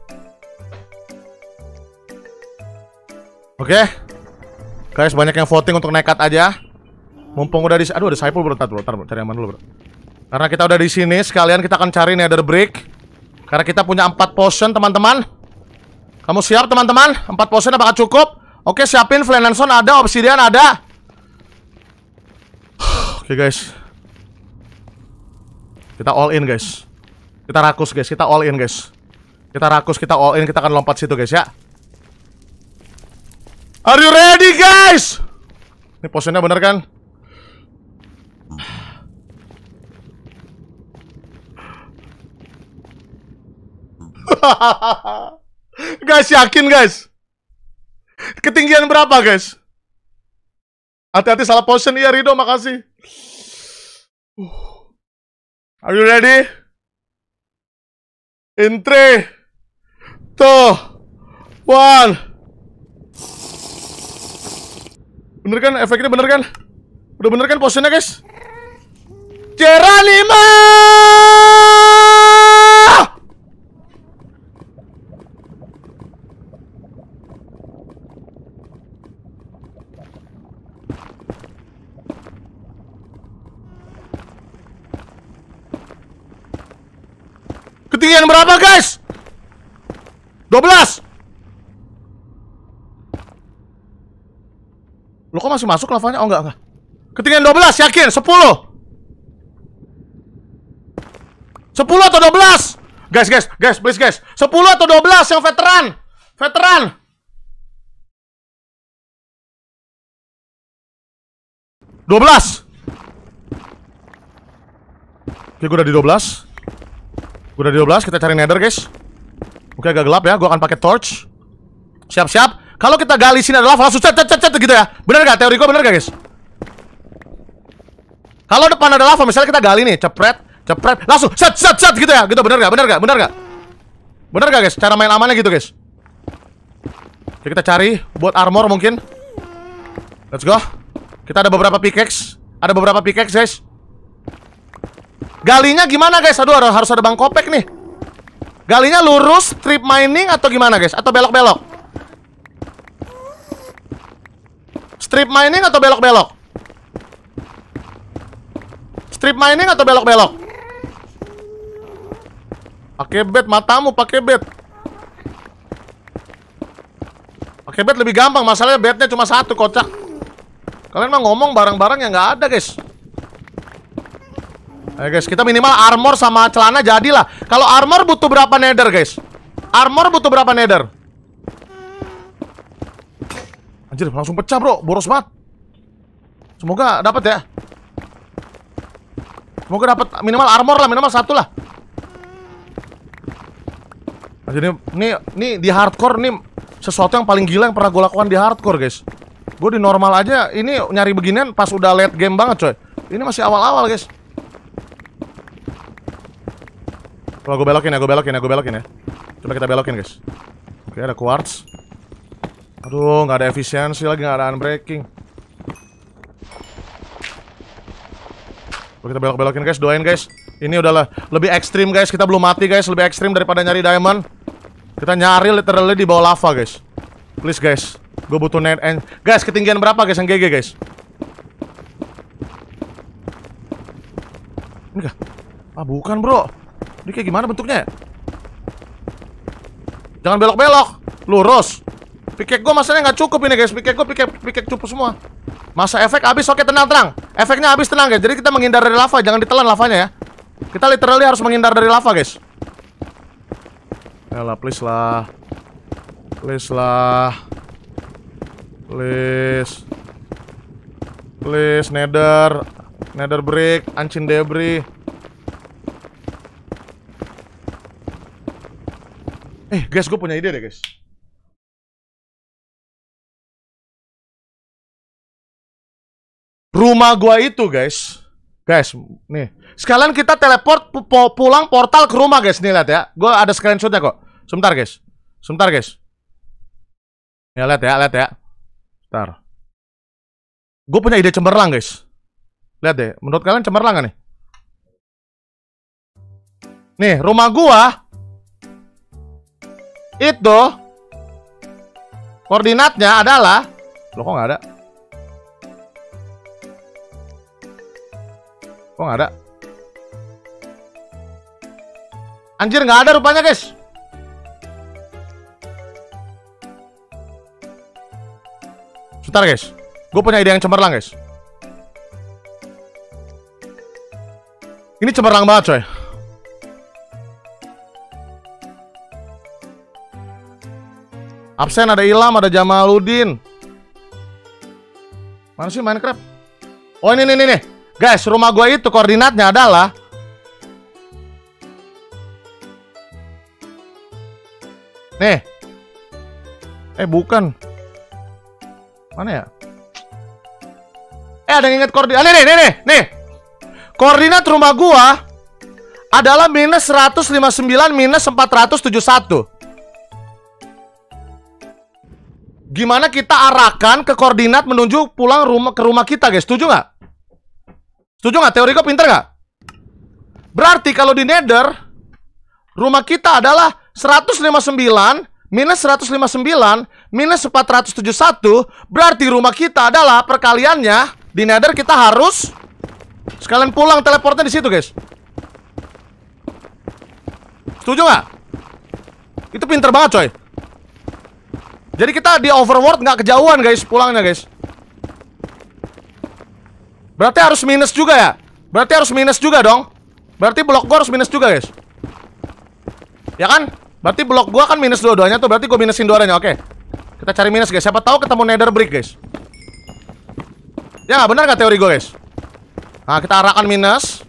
Oke, okay. Guys, banyak yang voting untuk nekat aja. Mumpung udah di, aduh ada Saipul bro, tar bro, tar bro, cari aman dulu bro. Karena kita udah di sini, sekalian kita akan cari nether brick. Karena kita punya empat potion teman-teman. Kamu siap teman-teman? empat potion apakah cukup? Oke, siapin Flenanson ada, Obsidian ada. Oke okay, guys. Kita all in guys. Kita rakus guys, kita all in guys. Kita rakus, kita all in, kita akan lompat situ guys ya. Are you ready guys? Ini potionnya bener kan? Guys, yakin guys? Ketinggian berapa guys? Hati-hati salah potion. Iya Rido, makasih. Are you ready? In three, two, one. Bener kan? Efeknya bener kan? Udah bener kan potionnya guys? Geranima! Ketinggian berapa guys? dua belas. Lo kok masih masuk lavanya? Oh enggak, enggak. Ketinggian dua belas, yakin? sepuluh. sepuluh atau dua belas? Guys, guys, guys, please guys. sepuluh atau dua belas yang veteran? Veteran. dua belas. Oke, gue udah di dua belas. Gue udah di dua belas, kita cari nether guys. Oke, agak gelap ya, gue akan pakai torch. Siap-siap. Kalau kita gali sini ada lava, langsung cet cet cet cet gitu ya. Bener gak? Teori gue bener gak guys? Kalau depan ada lava, misalnya kita gali nih, cepret, cepret, langsung set set set gitu ya. Gitu bener gak? Bener gak? Bener gak? Bener gak guys? Cara main amannya gitu guys. Oke, kita cari buat armor mungkin. Let's go. Kita ada beberapa pickaxe. Ada beberapa pickaxe guys. Galinya gimana guys? Aduh, harus ada bang kopek nih. Galinya lurus, strip mining atau gimana guys? Atau belok-belok? Strip mining atau belok-belok? Strip mining atau belok-belok? Pakai bed, matamu pakai bed. Pakai bed lebih gampang, masalahnya bednya cuma satu, kocak. Kalian mah ngomong barang-barang yang nggak ada guys. Ayo guys, kita minimal armor sama celana jadilah. Kalau armor butuh berapa nether guys? Armor butuh berapa nether? Anjir, langsung pecah bro, boros banget. Semoga dapat ya. Semoga dapat minimal armor lah, minimal satu lah. Jadi ini, ini di hardcore nih sesuatu yang paling gila yang pernah gue lakukan di hardcore guys. Gue di normal aja, ini nyari beginian pas udah late game banget coy. Ini masih awal-awal guys. Kalau gue belokin ya, gue belokin ya, gue belokin ya. Coba kita belokin guys. Oke, ada quartz. Aduh, nggak ada efisiensi lagi, nggak ada unbreaking. Kita belok-belokin guys, doain guys. Ini udahlah lebih ekstrim guys, kita belum mati guys, lebih ekstrim daripada nyari diamond. Kita nyari literally di bawah lava guys. Please guys, gue butuh net and guys, ketinggian berapa guys yang G G guys? Ini kah? Ah bukan bro. Ini kayak gimana bentuknya ya? Jangan belok-belok, lurus. Pikek gue masanya nggak cukup ini guys, pikek gue pikek pikek cukup semua. Masa efek habis, oke tenang tenang. Efeknya habis tenang guys. Jadi kita menghindar dari lava, jangan ditelan lavanya ya. Kita literally harus menghindar dari lava guys. Yalah please lah, please lah, please, please nether, nether brick, ancient debris. Eh guys, gue punya ide deh guys. Rumah gua itu guys, guys, nih sekalian kita teleport pu pulang portal ke rumah guys, nih lihat ya, gua ada screenshotnya kok. Sebentar guys, sebentar guys. Ya lihat ya, lihat ya. Bentar. Gue punya ide cemerlang guys. Lihat deh, menurut kalian cemerlang gak nih? Nih rumah gua itu koordinatnya adalah, loh kok nggak ada? Kok nggak ada? Anjir nggak ada rupanya guys. Sebentar guys, gue punya ide yang cemerlang guys. Ini cemerlang banget coy. Absen ada Ilham, ada Jamaluddin. Mana sih Minecraft? Oh ini nih nih nih. Guys, rumah gue itu koordinatnya adalah nih. Eh bukan. Mana ya? Eh ada yang inget koordinat. Nih nih nih nih. Nih. Koordinat rumah gue adalah minus seratus lima puluh sembilan minus empat ratus tujuh puluh satu. Gimana kita arahkan ke koordinat menuju pulang rumah ke rumah kita guys? Setuju nggak? Setuju nggak? Teori gue pinter nggak? Berarti kalau di nether rumah kita adalah seratus lima puluh sembilan minus seratus lima puluh sembilan minus empat ratus tujuh puluh satu. Berarti rumah kita adalah perkaliannya. Di nether kita harus sekalian pulang teleportnya di situ guys. Setuju nggak? Itu pinter banget coy. Jadi kita di overworld nggak kejauhan guys pulangnya guys. Berarti harus minus juga ya? Berarti harus minus juga dong. Berarti blok gua harus minus juga guys. Ya kan? Berarti blok gua kan minus dua-duanya tuh. Berarti gua minusin dua-duanya. Oke. Kita cari minus guys. Siapa tahu ketemu nether brick guys. Ya nggak benar nggak teori gua guys? Nah kita arahkan minus.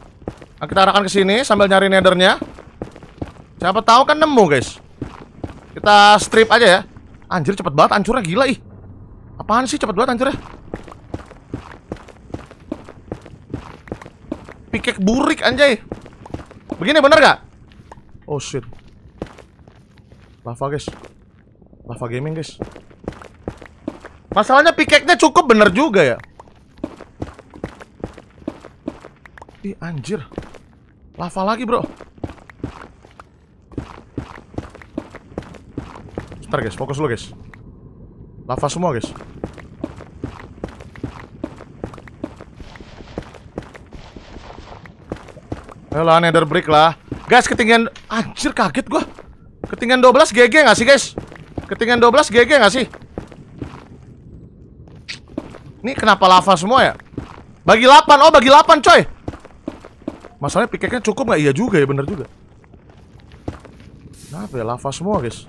Nah, kita arahkan ke sini sambil nyari nethernya. Siapa tahu kan nemu guys. Kita strip aja ya. Anjir cepet banget hancurnya, gila ih. Apaan sih cepet banget hancurnya? Pikek burik anjay. Begini bener gak? Oh shit. Lava guys. Lava gaming guys. Masalahnya pikeknya cukup bener juga ya. Ih anjir. Lava lagi bro. Bentar guys, fokus dulu guys. Lava semua guys. Ayolah nether brick lah. Guys ketinggian. Anjir kaget gua. Ketinggian dua belas G G gak sih guys? Ketinggian dua belas G G gak sih? Ini kenapa lava semua ya? Bagi delapan, oh bagi delapan coy. Masalahnya pikeknya cukup gak? Iya juga ya, bener juga. Kenapa ya lava semua guys?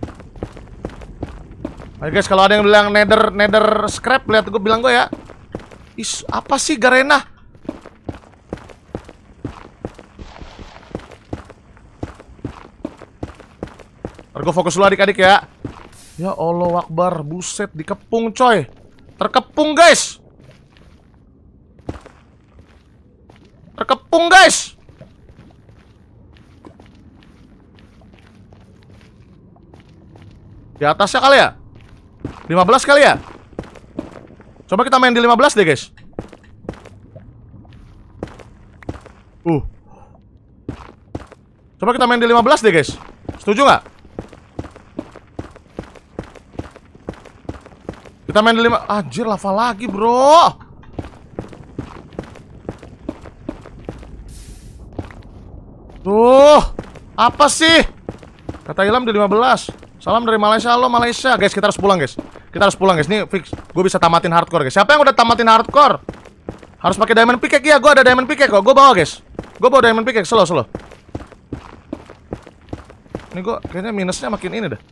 Ayo guys, kalau ada yang bilang nether nether scrap, lihat gue bilang gue ya. Is, apa sih Garena? Ntar gue fokus dulu adik-adik ya. Ya Allah Akbar, buset dikepung coy. Terkepung guys. Terkepung guys. Di atasnya kali ya? lima belas kali ya? Coba kita main di lima belas deh guys. Uh Coba kita main di lima belas deh guys. Setuju nggak? Kita main di lima. Anjir lava lagi bro. Tuh, apa sih? Kata Ilham di lima belas. Salam dari Malaysia, halo Malaysia. Guys, kita harus pulang guys. Kita harus pulang guys. Ini fix. Gue bisa tamatin hardcore guys. Siapa yang udah tamatin hardcore? Harus pakai diamond pickaxe ya. Gue ada diamond pickaxe kok. Gue bawa guys. Gue bawa diamond pickaxe. Slow, slow. Ini gue kayaknya minusnya makin ini dah.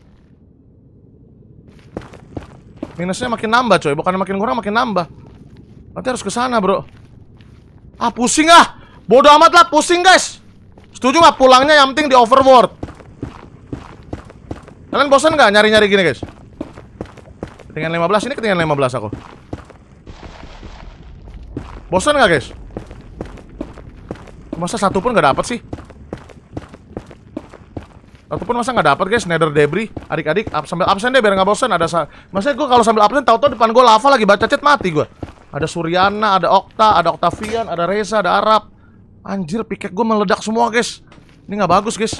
Minusnya makin nambah coy. Bukan makin kurang, makin nambah. Nanti harus ke sana bro. Ah pusing ah. Bodoh amat lah, pusing guys. Setuju gak pulangnya yang penting di overworld? Kalian bosan gak nyari-nyari gini guys? Ketinggian lima belas, ini ketinggian lima belas aku. Bosan gak guys? Masa satu pun gak dapet sih? Satu pun masa gak dapet guys, nether debris. Adik-adik, sambil absen deh biar gak bosan. Ada sa Maksudnya gue kalau sambil absen tau-tau depan gue lava lagi baca chat mati gue. Ada Suryana, ada Okta, ada Octavian, ada Reza, ada Arab. Anjir, pikek gue meledak semua guys. Ini gak bagus guys.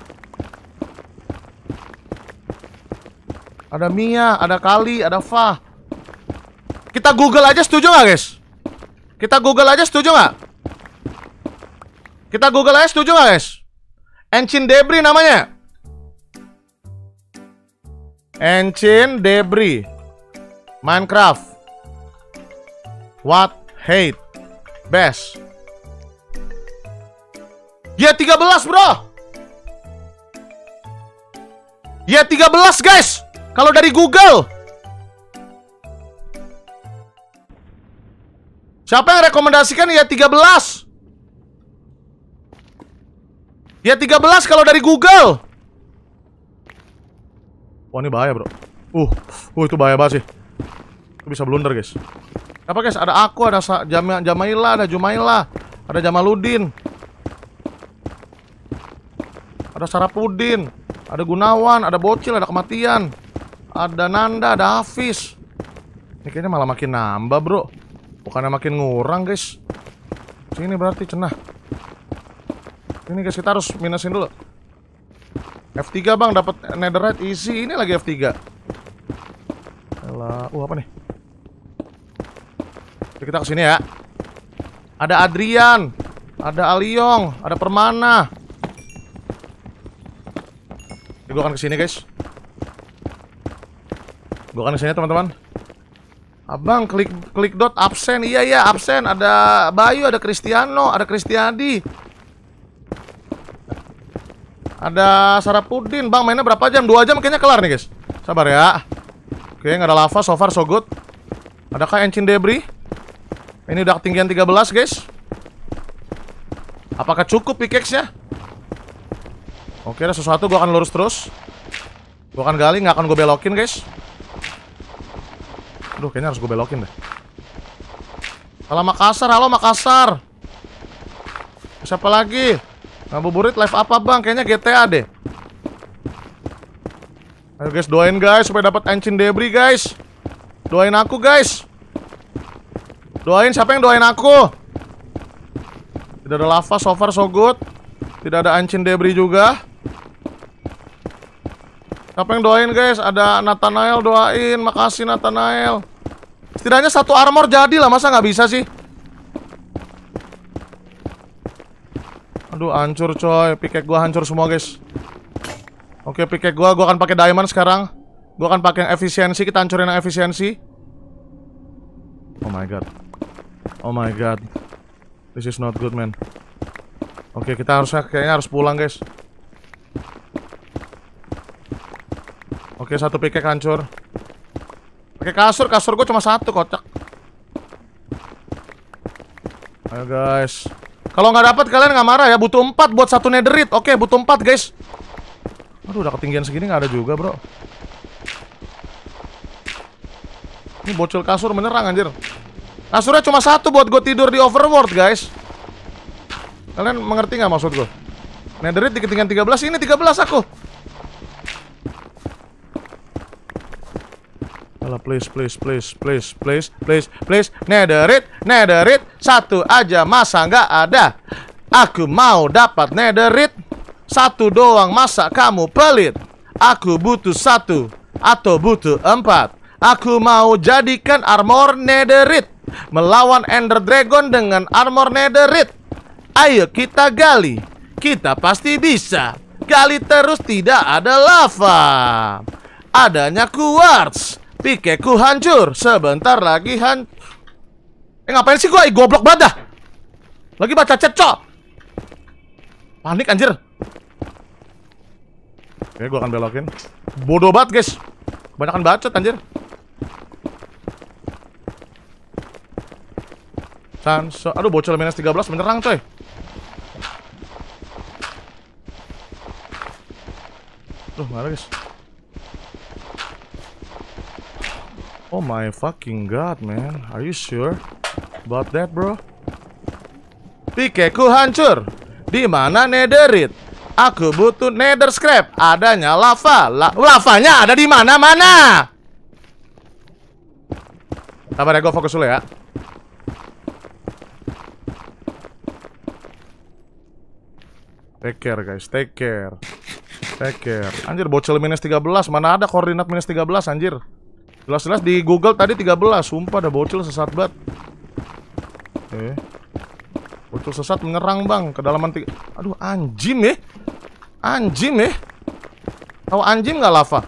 Ada Mia, ada Kali, ada Fah. Kita Google aja setuju gak guys? Kita Google aja setuju gak? Kita Google aja setuju gak guys? Ancient Debris namanya. Ancient Debris Minecraft. What hate best. Ya tiga belas bro. Ya tiga belas guys. Kalau dari Google. Siapa yang rekomendasikan ya tiga belas? Ya tiga belas kalau dari Google. Wah ini bahaya bro. Uh, uh itu bahaya banget sih. Itu bisa blunder guys. Apa guys? Ada aku, ada Jam Jamaila, ada Jumaila, ada Jamaluddin, ada Sarapudin, ada Gunawan, ada Bocil, ada Kematian, ada Nanda, ada Hafiz. Ini kayaknya malah makin nambah bro. Bukannya makin ngurang guys. Sini berarti cenah. Ini guys kita harus minusin dulu. F tiga bang dapat netherite easy. Ini lagi F tiga. Alah, uh apa nih? Oke, kita kesini ya. Ada Adrian, ada Aliong, ada Permana. Gue akan kesini guys. Gue akan kesini teman-teman. Abang klik klik dot absen. Iya iya absen. Ada Bayu, ada Kristiano, ada Kristiadi, ada Sarapudin. Bang mainnya berapa jam? dua jam kayaknya kelar nih guys. Sabar ya. Oke nggak ada lava, so far so good. Adakah Ancient Debris? Ini udah ketinggian tiga belas guys. Apakah cukup pickaxe-nya? Oke ada sesuatu, gue akan lurus terus. Gua akan gali, nggak akan gue belokin guys. Aduh, kayaknya harus gue belokin deh. Halo Makassar, halo Makassar. Siapa lagi? Ngabuburit live apa bang? Kayaknya G T A deh. Ayo guys, doain guys supaya dapat ancient debris guys. Doain aku guys. Doain, siapa yang doain aku? Tidak ada lava, so far so good. Tidak ada ancient debris juga. Siapa yang doain guys? Ada Nathanael doain. Makasih Nathanael. Setidaknya satu armor jadi lah. Masa nggak bisa sih? Aduh hancur coy. Pickaxe gua hancur semua guys. Oke pickaxe gua. Gua akan pakai diamond sekarang. Gua akan pakai yang efisiensi. Kita hancurin yang efisiensi. Oh my god. Oh my god. This is not good man. Oke kita harusnya kayaknya harus pulang guys. Oke, satu pickaxe hancur. Pakai kasur, kasur gue cuma satu, kocak. Ayo guys. Kalau nggak dapat kalian nggak marah ya. Butuh empat buat satu netherite. Oke, butuh empat guys. Aduh, udah ketinggian segini nggak ada juga bro. Ini bocil kasur menyerang anjir. Kasurnya cuma satu buat gue tidur di overworld guys. Kalian mengerti nggak maksud gue? Netherite di ketinggian tiga belas, ini tiga belas aku. Alah, please, please, please, please, please, please, please, netherite, netherite, satu aja masa nggak ada. Aku mau dapat netherite, satu doang masa kamu pelit. Aku butuh satu atau butuh empat. Aku mau jadikan armor netherite, melawan ender dragon dengan armor netherite. Ayo kita gali, kita pasti bisa. Gali terus tidak ada lava. Adanya quartz. Pikeku hancur, sebentar lagi han... Eh ngapain sih gua? Ih, goblok banget dah. Lagi baca chat, cok. Panik anjir. Oke, gua akan belokin. Bodoh banget, guys. Kebanyakan bacot anjir. Chance. Aduh, bocil minus tiga belas menyerang, coy. Duh, mana guys? Oh my fucking god, man. Are you sure about that, bro? Pikeku hancur. Di mana netherite? Aku butuh nether scrap. Adanya lava. La lavanya ada di mana-mana. Sabar ya, gue fokus dulu ya. Take care, guys. Take care. Take care. Anjir, bocil minus tiga belas. Mana ada koordinat minus tiga belas, anjir. Jelas-jelas di Google tadi tiga belas. Sumpah ada bocil sesat banget. Oke. Bocil sesat menyerang bang. Kedalaman tiga. Aduh anjing ya. Anjing ya. Tahu anjing nggak lava?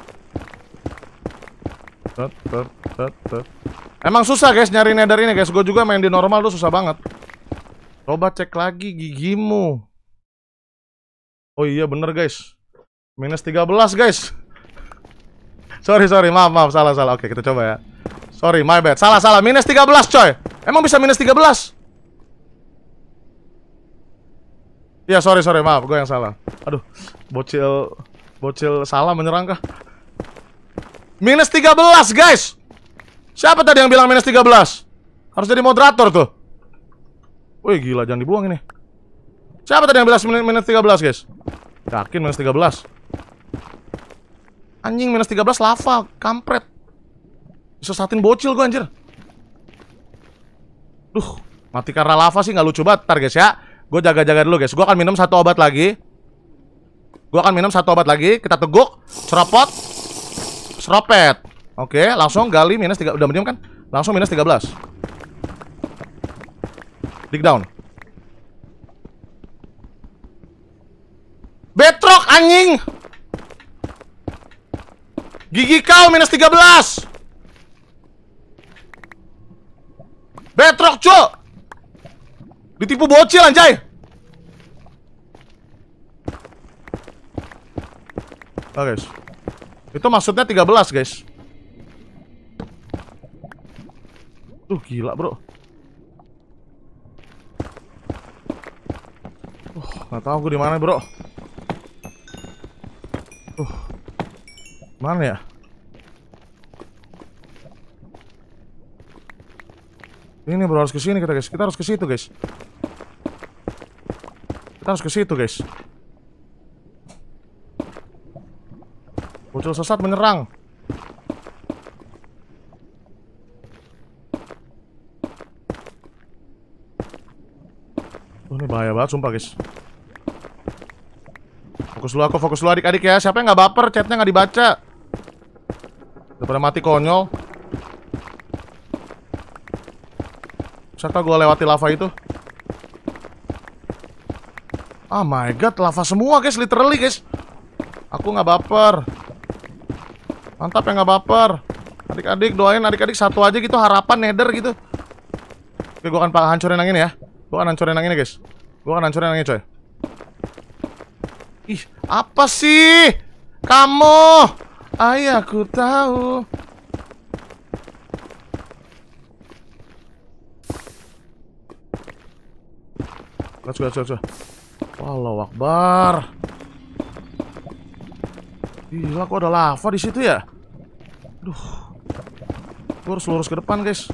Tet, tet, tet, tet. Emang susah guys nyari nether ini guys. Gue juga main di normal tuh susah banget. Coba cek lagi gigimu. Oh iya bener guys. Minus tiga belas guys. Sorry, sorry, maaf, maaf, salah, salah. Oke, kita coba ya. Sorry, my bad. Salah, salah. Minus tiga belas, coy. Emang bisa minus tiga belas? Iya, sorry, sorry, maaf. Gue yang salah. Aduh, bocil, bocil salah menyerang kah? Minus tiga belas, guys. Siapa tadi yang bilang minus tiga belas? Harus jadi moderator tuh. Wih, gila, jangan dibuang ini. Siapa tadi yang bilang minus tiga belas, guys? Yakin minus tiga belas? Anjing, minus tiga belas lava, kampret. Disesatin bocil gue anjir. Duh, mati karena lava sih nggak lucu banget. Ntar guys ya, gue jaga-jaga dulu guys. Gue akan minum satu obat lagi. Gue akan minum satu obat lagi. Kita teguk, ceropot, seropet. Oke, langsung gali minus tiga. Udah medium kan? Langsung minus tiga belas. Dig down. Bedrock anjing. Gigi kau minus tiga belas. Bedrock cuk. Ditipu bocil anjay. Oh guys, itu maksudnya tiga belas guys. Tuh gila bro. Uh, nggak tahu gue di mana bro. Uh. Mana ya? Ini bro, harus ke sini kita guys. Kita harus ke situ guys. Kita harus ke situ guys. Bocil sesat menyerang. Oh, ini bahaya banget sumpah guys. Fokus dulu aku, fokus dulu adik-adik ya. Siapa yang nggak baper, chatnya nggak dibaca. Daripada mati konyol. Bisakah gue lewati lava itu? Oh my god, lava semua guys, literally guys. Aku nggak baper. Mantap ya nggak baper. Adik-adik doain adik-adik satu aja gitu, harapan nether gitu. Oke, gue akan hancurin yang ini ya. Gue akan hancurin yang ini guys. Gue akan hancurin yang ini coy. Ih, apa sih? Kamu? Ayah, aku tahu. Let's go, let's go, let's go. Wallahu Akbar. Gila, kok ada lava di situ ya? Duh. Gue harus lurus ke depan, guys.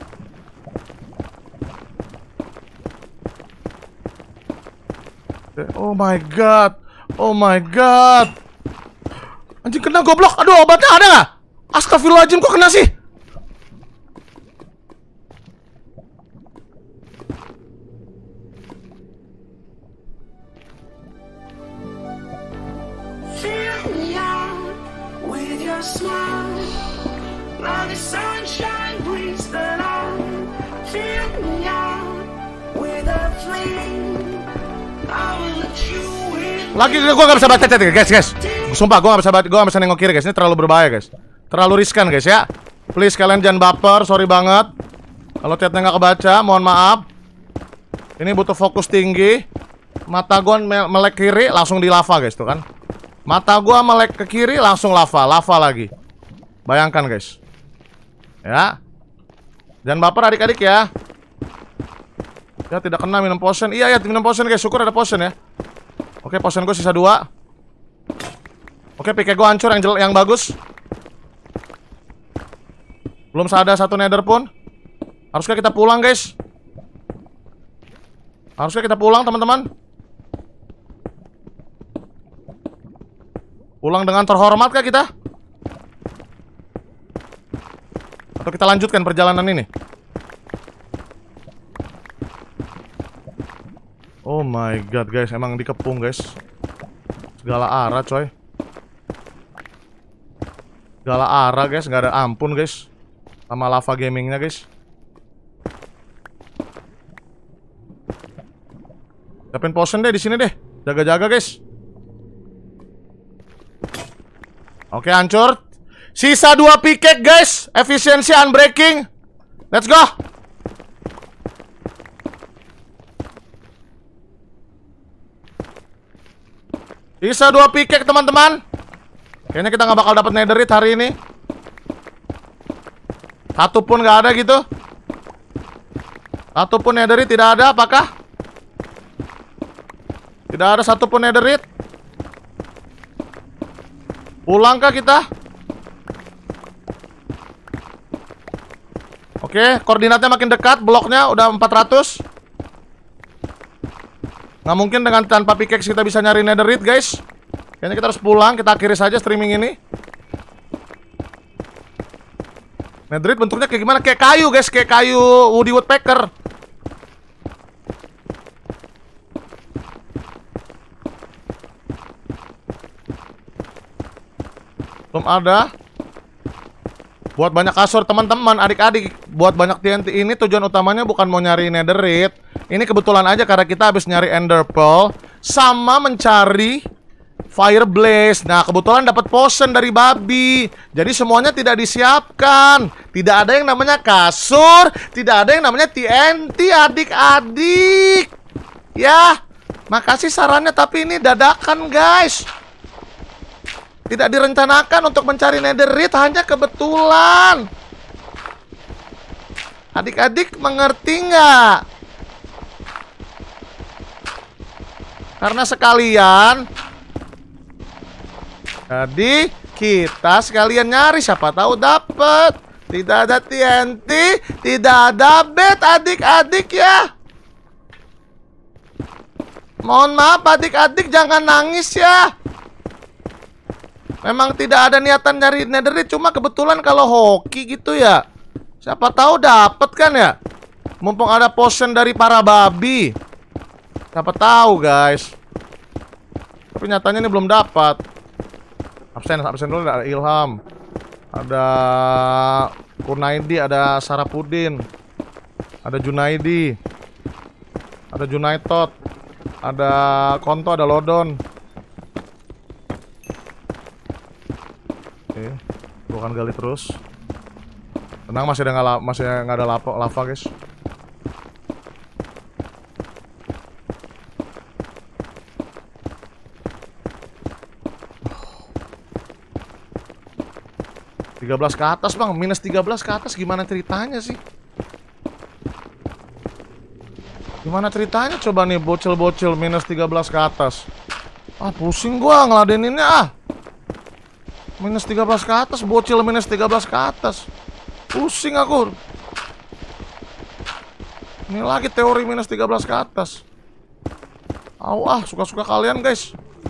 Oh my god. Oh my god. Anjing kena goblok. Aduh, obatnya ada nggak? Astagfirullahaladzim, kok kena sih? Lagi gue gak bisa baca chat guys, guys. Sumpah gue gak bisa baca, gue gak bisa nengok kiri guys. Ini terlalu berbahaya guys. Terlalu riskan guys ya. Please kalian jangan baper, sorry banget. Kalau chatnya gak kebaca, mohon maaf. Ini butuh fokus tinggi. Mata gue melek kiri, langsung di lava guys tuh kan. Mata gue melek ke kiri, langsung lava, lava lagi. Bayangkan guys. Ya. Jangan baper adik-adik ya. Ya tidak kena minum potion. Iya ya minum potion guys, syukur ada potion ya. Oke, potion gue sisa dua. Oke, pick gue hancur yang, yang bagus. Belum ada satu nether pun. Haruskah kita pulang guys? Haruskah kita pulang teman-teman? Pulang dengan terhormat kah kita? Atau kita lanjutkan perjalanan ini? Oh my god guys, emang dikepung guys. Segala arah coy. Segala arah guys, nggak ada ampun guys. Sama lava gamingnya guys. Siapin potion deh di sini deh. Jaga-jaga guys. Oke, hancur. Sisa dua pickaxe guys. Efisiensi unbreaking. Let's go. Sisa dua pickaxe teman-teman. Kayaknya kita nggak bakal dapat netherite hari ini. Satu pun nggak ada gitu. Satu pun netherite tidak ada. Apakah? Tidak ada satu pun netherite. Pulangkah kita? Oke, koordinatnya makin dekat. Bloknya udah empat ratus. Nggak mungkin dengan tanpa pickaxe kita bisa nyari netherite guys. Kayaknya kita harus pulang. Kita akhiri saja streaming ini. Netherite bentuknya kayak gimana? Kayak kayu guys. Kayak kayu Woody Woodpecker. Belum ada. Buat banyak kasur teman-teman, adik-adik. Buat banyak T N T ini tujuan utamanya bukan mau nyari netherite. Ini kebetulan aja karena kita habis nyari ender pearl sama mencari fire blaze. Nah, kebetulan dapat potion dari babi. Jadi semuanya tidak disiapkan. Tidak ada yang namanya kasur, tidak ada yang namanya T N T adik-adik. Ya, makasih sarannya tapi ini dadakan, guys. Tidak direncanakan untuk mencari netherite, hanya kebetulan. Adik-adik mengerti nggak? Karena sekalian. Jadi Kita sekalian nyari, siapa tahu dapet. Tidak ada T N T, tidak ada bed adik-adik ya. Mohon maaf adik-adik, jangan nangis ya. Memang tidak ada niatan nyari netherite, cuma kebetulan kalau hoki gitu ya. Siapa tahu dapet kan ya. Mumpung ada potion dari para babi. Siapa tahu guys. Tapi nyatanya ini belum dapat. Absen, absen dulu, ada Ilham. Ada Kunaidi, ada Sarapudin. Ada Junaidi. Ada Junaitot. Ada Konto, ada Lodon. Oke, gua akan gali terus. Tenang, masih ada nggak masih nggak ada lava, lava guys. tiga belas ke atas bang, minus tiga belas ke atas gimana ceritanya sih? Gimana ceritanya coba nih bocil-bocil minus tiga belas ke atas? Ah pusing gua ngeladeninnya ah. Minus tiga belas ke atas, bocil minus tiga belas ke atas. Pusing aku. Ini lagi teori minus tiga belas ke atas. Au ah, suka-suka kalian guys.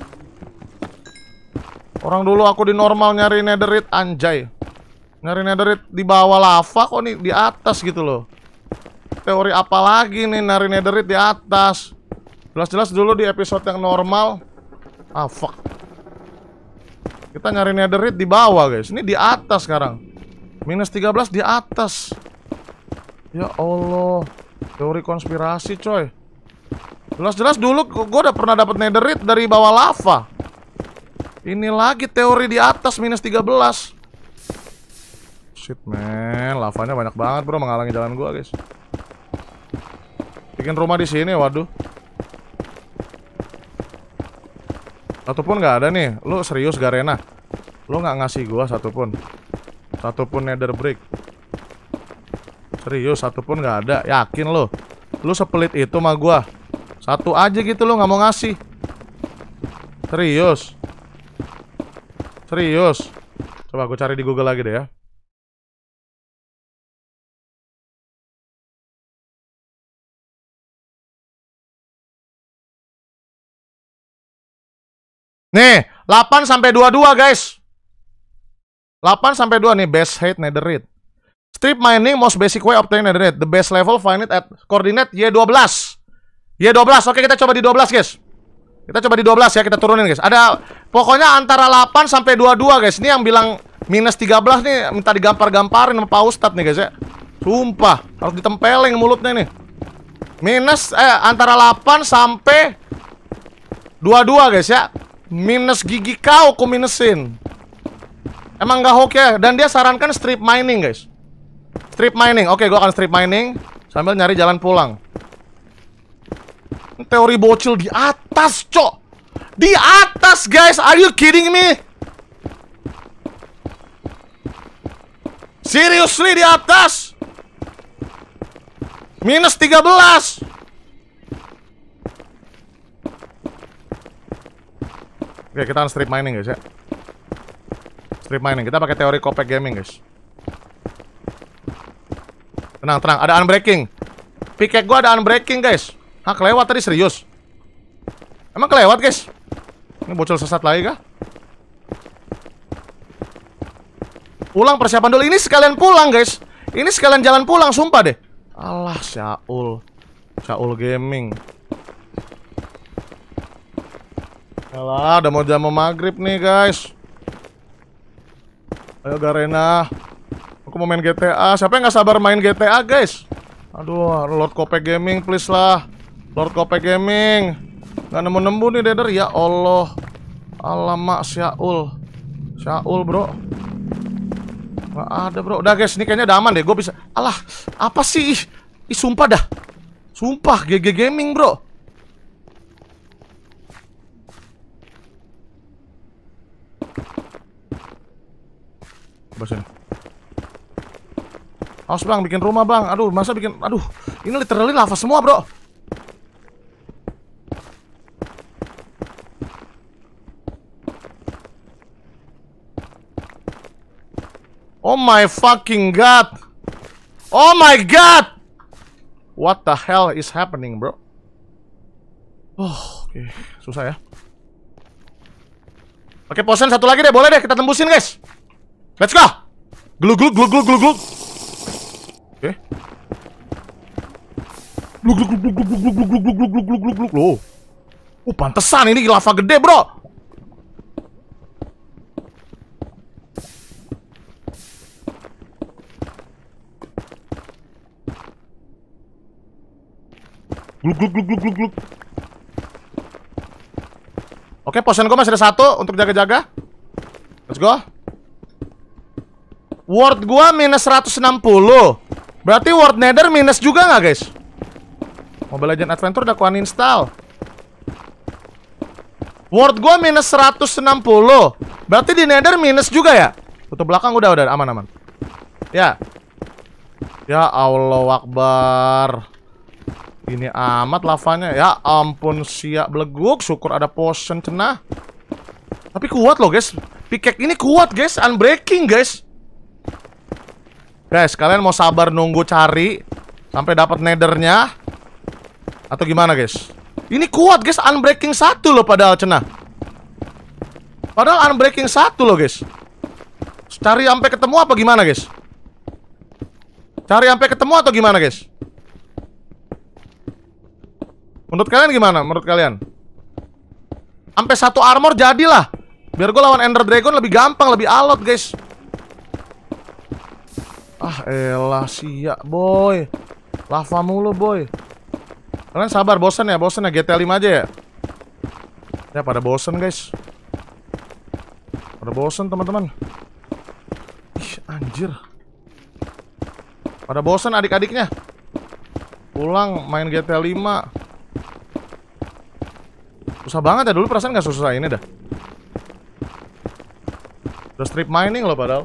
Orang dulu aku di normal nyari netherite, anjay. Nyari netherite di bawah lava, kok nih di atas gitu loh. Teori apa lagi nih nyari netherite di atas? Jelas-jelas dulu di episode yang normal. Ah fuck. Kita nyari netherite di bawah guys. Ini di atas sekarang. Minus tiga belas di atas. Ya Allah. Teori konspirasi coy. Jelas-jelas dulu gue udah pernah dapat netherite dari bawah lava. Ini lagi teori di atas minus tiga belas. Shit man, lavanya banyak banget bro, menghalangi jalan gua guys. Bikin rumah di sini, waduh. Satupun nggak ada nih. Lu serius Garena? Lu nggak ngasih gua satupun, satupun nether brick. Serius, satupun nggak ada. Yakin lu? Lu sepelit itu sama gua. Satu aja gitu lu nggak mau ngasih. Serius? Serius? Coba aku cari di Google lagi deh ya. Nih, delapan sampai dua puluh dua guys. delapan sampai dua nih, best hate netherite. Strip mining most basic way obtain netherite. The best level find it at coordinate Y dua belas. Y dua belas. Oke, kita coba di dua belas guys. Kita coba di dua belas ya, kita turunin guys. Ada pokoknya antara delapan sampai dua puluh dua guys. Ini yang bilang minus tiga belas nih minta digampar-gamparin sama Pak Ustadz nih guys ya. Sumpah, harus ditempelin mulutnya nih. Minus eh antara delapan sampai dua puluh dua guys ya. Minus gigi kau, aku minusin. Emang nggak hoki ya? Dan dia sarankan strip mining guys. Strip mining, oke gue akan strip mining sambil nyari jalan pulang. Teori bocil di atas cok. Di atas guys, are you kidding me? Seriously di atas. Minus tiga belas. Oke, kita akan strip mining guys ya. Strip mining, kita pakai teori Kopek Gaming guys. Tenang, tenang, ada unbreaking. Pickaxe gua ada unbreaking guys. Hah, kelewat tadi serius? Emang kelewat guys? Ini bocil sesat lagi kah? Pulang persiapan dulu, ini sekalian pulang guys. Ini sekalian jalan pulang, sumpah deh. Alah, Syaul. Syaul Gaming. Alah, udah mau jam maghrib nih guys. Ayo Garena. Aku mau main G T A. Siapa yang gak sabar main G T A guys? Aduh, Lord Kopek Gaming please lah. Lord Kopek Gaming. Gak nemu-nemu nih Deder. Ya Allah. Alamak Syaul. Syaul bro. Gak ada bro. Udah guys, ini kayaknya udah aman deh. Gue bisa. Alah, apa sih? Ih, ih sumpah dah. Sumpah G G Gaming bro. Coba sini. Awas bang, bikin rumah bang. Aduh, masa bikin. Aduh, ini literally lava semua bro. Oh my fucking god. Oh my god. What the hell is happening, bro? Oh, oke, okay. Susah ya. Oke, posen satu lagi deh, boleh deh kita tembusin, guys. Let's go. Glug glug glug glug glug glug. Oke. Glug glug glug glug glug glug glug glug glug glug glug glug glug. Oh, pantesan ini lava gede, bro. Glug glug glug glug glug glug. Oke, posen gue masih ada satu untuk jaga-jaga. Let's go. Ward gue minus seratus enam puluh. Berarti Ward Nether minus juga nggak, guys? Mobile Legends Adventure udah ku uninstall. Ward gue minus seratus enam puluh. Berarti di Nether minus juga ya? Tutup belakang udah, udah aman-aman. Ya. Ya Allah Akbar. Ini amat lavanya. Ya ampun, siap beleguk. Syukur ada potion cenah. Tapi kuat loh, guys. Pickaxe ini kuat, guys. Unbreaking, guys. Guys, kalian mau sabar nunggu cari sampai dapat nethernya atau gimana, guys? Ini kuat, guys. Unbreaking satu loh padahal cenah. Padahal unbreaking satu loh, guys. Cari sampai ketemu apa gimana, guys? Cari sampai ketemu atau gimana, guys? Menurut kalian gimana? Menurut kalian? Sampai satu armor jadilah. Biar gue lawan Ender Dragon lebih gampang, lebih alot, guys. Ah elah, siap boy. Lava mulu, boy. Kalian sabar, bosen ya? Bosen ya? G T A lima aja ya? Ya pada bosen, guys. Pada bosen, teman-teman. Ih, anjir. Pada bosen adik-adiknya. Pulang main G T A lima. Susah banget ya, dulu perasaan gak susah ini dah. Udah strip mining loh padahal.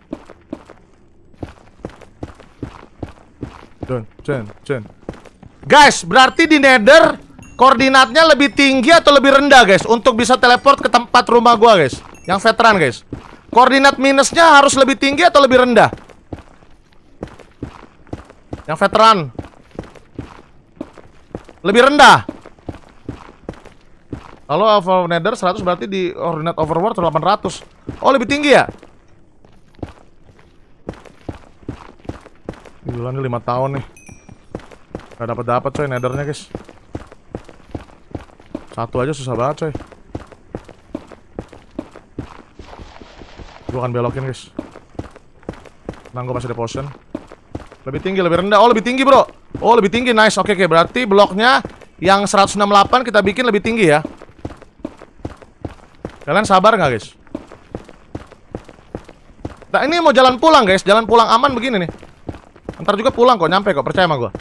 Cen, cen, cen. Guys, berarti di Nether koordinatnya lebih tinggi atau lebih rendah, guys, untuk bisa teleport ke tempat rumah gua, guys. Yang veteran, guys. Koordinat minusnya harus lebih tinggi atau lebih rendah? Yang veteran lebih rendah. Kalau Alpha Nether seratus berarti di koordinat overworld delapan ratus. Oh, lebih tinggi ya? Gila nih, lima tahun nih. Gak dapet-dapet coy Nethernya, guys. Satu aja susah banget coy. Gue akan belokin, guys. Tenang, gue masih ada potion. Lebih tinggi, lebih rendah. Oh, lebih tinggi, bro. Oh, lebih tinggi, nice. Oke, oke, berarti bloknya yang seratus enam puluh delapan kita bikin lebih tinggi ya. Kalian sabar nggak, guys? Nah, ini mau jalan pulang, guys. Jalan pulang aman begini nih. Ntar juga pulang kok, nyampe kok, percaya sama gue.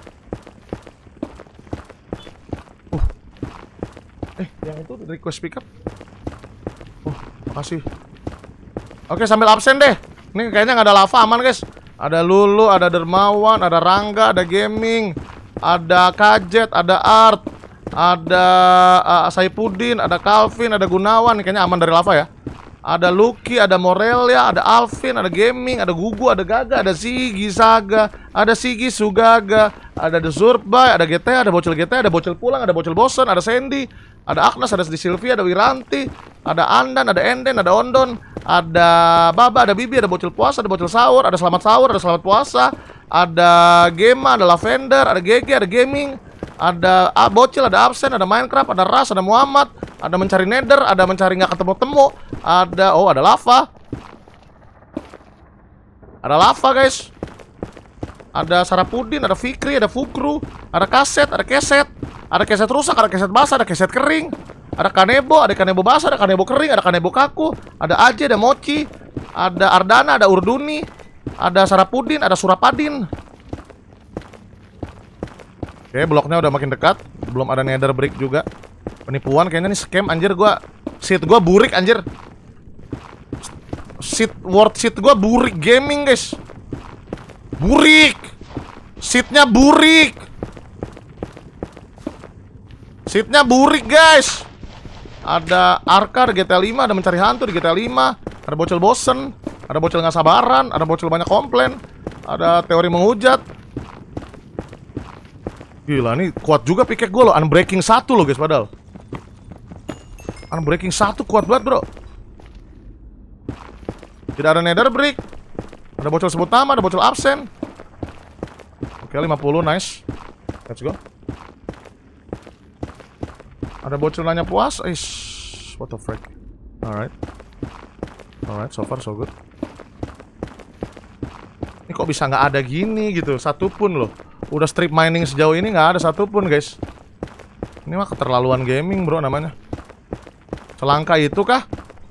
Uh. Eh, yang itu request pick up. Oh, makasih. Oke, sambil absen deh. Ini kayaknya nggak ada lava, aman, guys. Ada Lulu, ada Dermawan, ada Rangga, ada Gaming, ada Kajet, ada Art, ada uh, Saipudin, ada Calvin, ada Gunawan. Kayaknya aman dari lava ya. Ada Lucky, ada Morelia, ada Alvin, ada Gaming, ada Gugu, ada Gaga, ada Sigi Saga, ada Sigi Sugaga, ada The Zurbai, ada G T A, ada Bocil G T A, ada Bocil Pulang, ada Bocil Bosen, ada Sandy, ada Agnes, ada Di Sylvia, ada Wiranti, ada Andan, ada Enden, ada Ondon, ada Baba, ada Bibi, ada Bocil Puasa, ada Bocil Sahur, ada Selamat Sahur, ada Selamat Puasa, ada Gema, ada Lavender, ada G G, ada Gaming, ada ah, Bocil, ada Absen, ada Minecraft, ada Ras, ada Muhammad, ada mencari Nether, ada mencari nggak ketemu-temu, ada oh ada lava, ada lava, guys, ada Sarapudin, ada Fikri, ada Fukru, ada kaset, ada keset, ada keset rusak, ada keset basah, ada keset kering, ada kanebo, ada kanebo basah, ada kanebo kering, ada kanebo kaku, ada Aje, ada Mochi, ada Ardana, ada Urduni, ada Sarapudin, ada Surapadin. Oke, bloknya udah makin dekat. Belum ada nether brick juga. Penipuan kayaknya nih, scam anjir. Gua seat gua burik anjir. Seat word seat gua burik gaming, guys. Burik. Seatnya burik. Seatnya burik, guys. Ada Arka, ada G T A lima, ada mencari hantu di G T A lima, ada Bocil Bosen, Ada bocil nggak sabaran, ada bocil banyak komplain, ada teori menghujat. Gila, nih kuat juga piket gue loh. Unbreaking satu loh guys, padahal Unbreaking satu kuat banget bro. Tidak ada nether brick. Ada bocil sebut nama, ada bocil absen. Oke, lima puluh, nice. Let's go. Ada bocil nanya puas. Ish, what the frick. Alright. Alright, so far so good. Ini kok bisa nggak ada gini gitu, satupun loh. Udah strip mining sejauh ini nggak ada satupun guys. Ini mah keterlaluan gaming bro namanya. Selangka itu kah?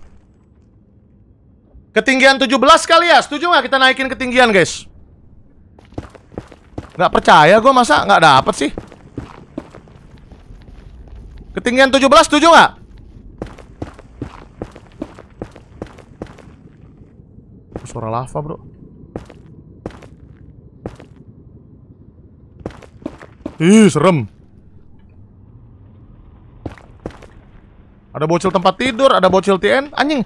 Ketinggian tujuh belas kali ya? Setuju nggak kita naikin ketinggian guys? Nggak percaya gue, masa nggak dapet sih? Ketinggian tujuh belas setuju nggak? Suara lava bro. Ih, serem. Ada bocil tempat tidur, ada bocil T N. Anjing.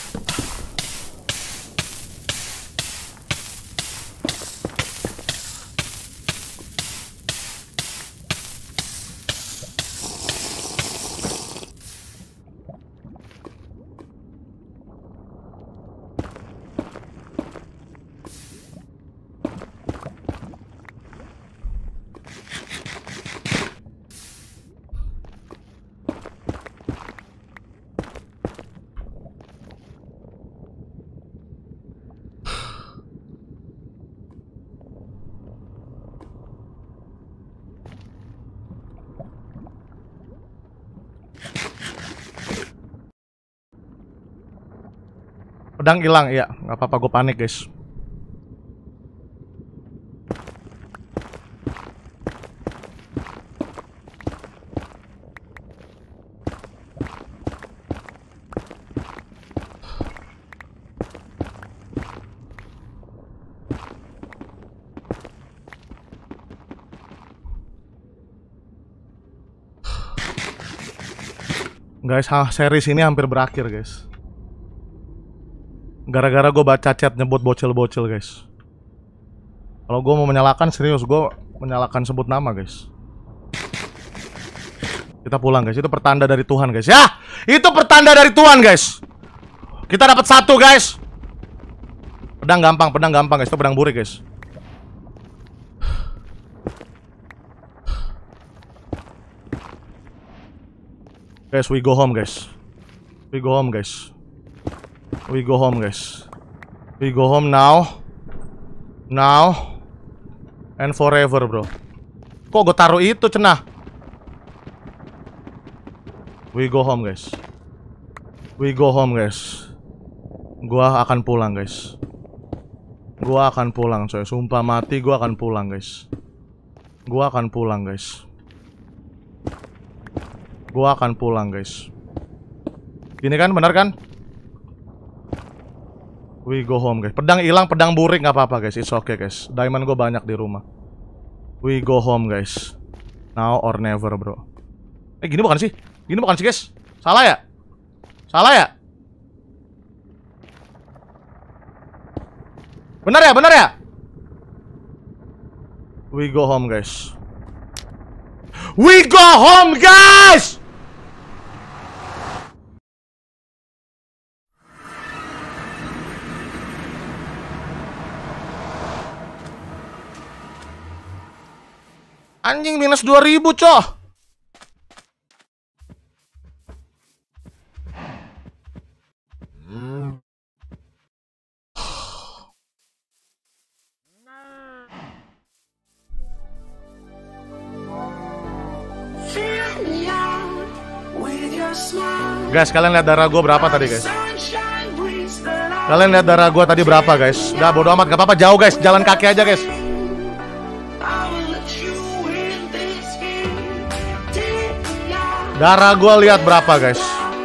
Pedang hilang, iya. Nggak apa-apa, gue panik guys. Guys, series ini hampir berakhir guys. Gara-gara gue baca chat nyebut bocil-bocil guys. Kalau gue mau menyalakan, serius gue menyalakan sebut nama guys. Kita pulang guys, itu pertanda dari Tuhan guys. Ya, itu pertanda dari Tuhan guys. Kita dapat satu guys. Pedang gampang, pedang gampang guys, itu pedang burik guys. Guys, we go home guys. We go home guys. We go home guys. We go home now. Now and forever bro. Kok gue taruh itu cenah? We go home guys. We go home guys. Gua akan pulang guys. Gua akan pulang coy. Sumpah mati gua akan pulang guys. Gua akan pulang guys. Gua akan pulang guys. Gini kan, benar kan? We go home guys. Pedang hilang, pedang burik nggak apa-apa guys. It's okay guys. Diamond gue banyak di rumah. We go home guys. Now or never bro. Eh gini bukan sih? Gini bukan sih guys? Salah ya? Salah ya? Benar ya? Benar ya? We go home guys. We go home guys. Anjing minus dua ribu coh. Hmm. Guys, kalian lihat darah gue berapa tadi guys? Kalian lihat darah gue tadi berapa guys? Udah bodo amat, gak apa-apa, jauh guys, jalan kaki aja guys. Darah gue lihat berapa guys?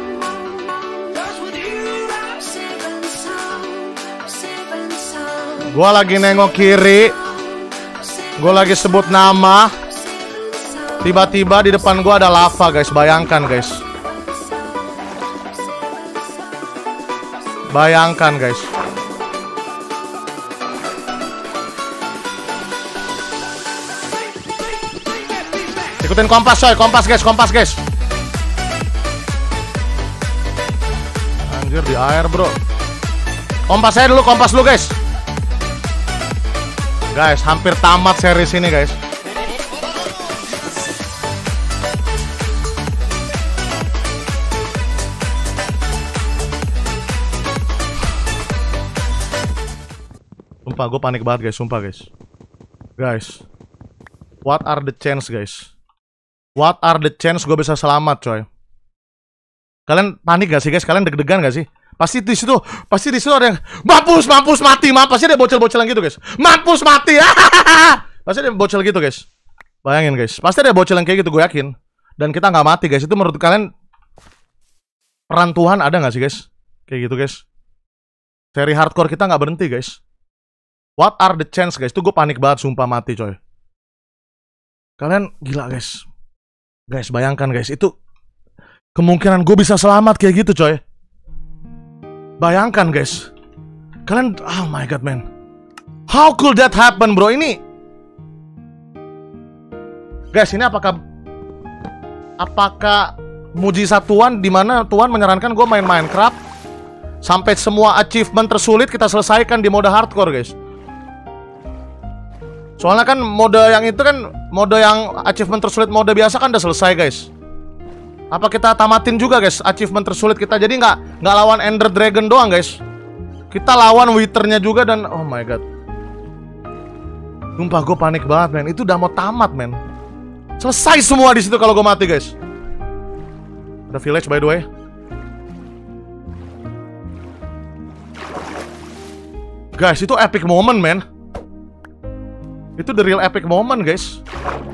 Gue lagi nengok kiri, gue lagi sebut nama, tiba-tiba di depan gue ada lava guys. Bayangkan guys. Bayangkan guys. Ikutin kompas coy, kompas guys, kompas guys. Anjir di air bro. Kompas saya dulu, kompas dulu guys. Guys, hampir tamat series ini guys. Sumpah gue panik banget guys, sumpah guys. Guys, what are the chance guys? What are the chance gue bisa selamat coy? Kalian panik gak sih guys? Kalian deg-degan gak sih? Pasti di situ, pasti di situ ada yang mampus, mampus, mati, mampus. Pasti ada bocil-bocilan gitu guys. Mampus, mati. Pasti ada bocil gitu guys. Bayangin guys, pasti ada bocil yang kayak gitu, gue yakin. Dan kita nggak mati guys. Itu menurut kalian peran Tuhan ada nggak sih guys? Kayak gitu guys. Seri hardcore kita nggak berhenti guys. What are the chance guys? Itu gue panik banget, sumpah mati coy. Kalian gila guys. Guys, bayangkan guys, itu kemungkinan gue bisa selamat kayak gitu coy. Bayangkan guys. Kalian, oh my god man. How could that happen bro? Ini guys, ini apakah Apakah mujizat Tuhan, dimana Tuhan menyarankan gue main Minecraft sampai semua achievement tersulit kita selesaikan di mode hardcore guys. Soalnya kan mode yang itu kan, mode yang achievement tersulit mode biasa kan udah selesai guys. Apa kita tamatin juga guys achievement tersulit kita? Jadi nggak nggak lawan Ender Dragon doang guys. Kita lawan Withernya juga dan oh my god. Sumpah gue panik banget men. Itu udah mau tamat men. Selesai semua di situ kalau gue mati guys. Ada village by the way. Guys itu epic moment men. Itu the real epic moment guys.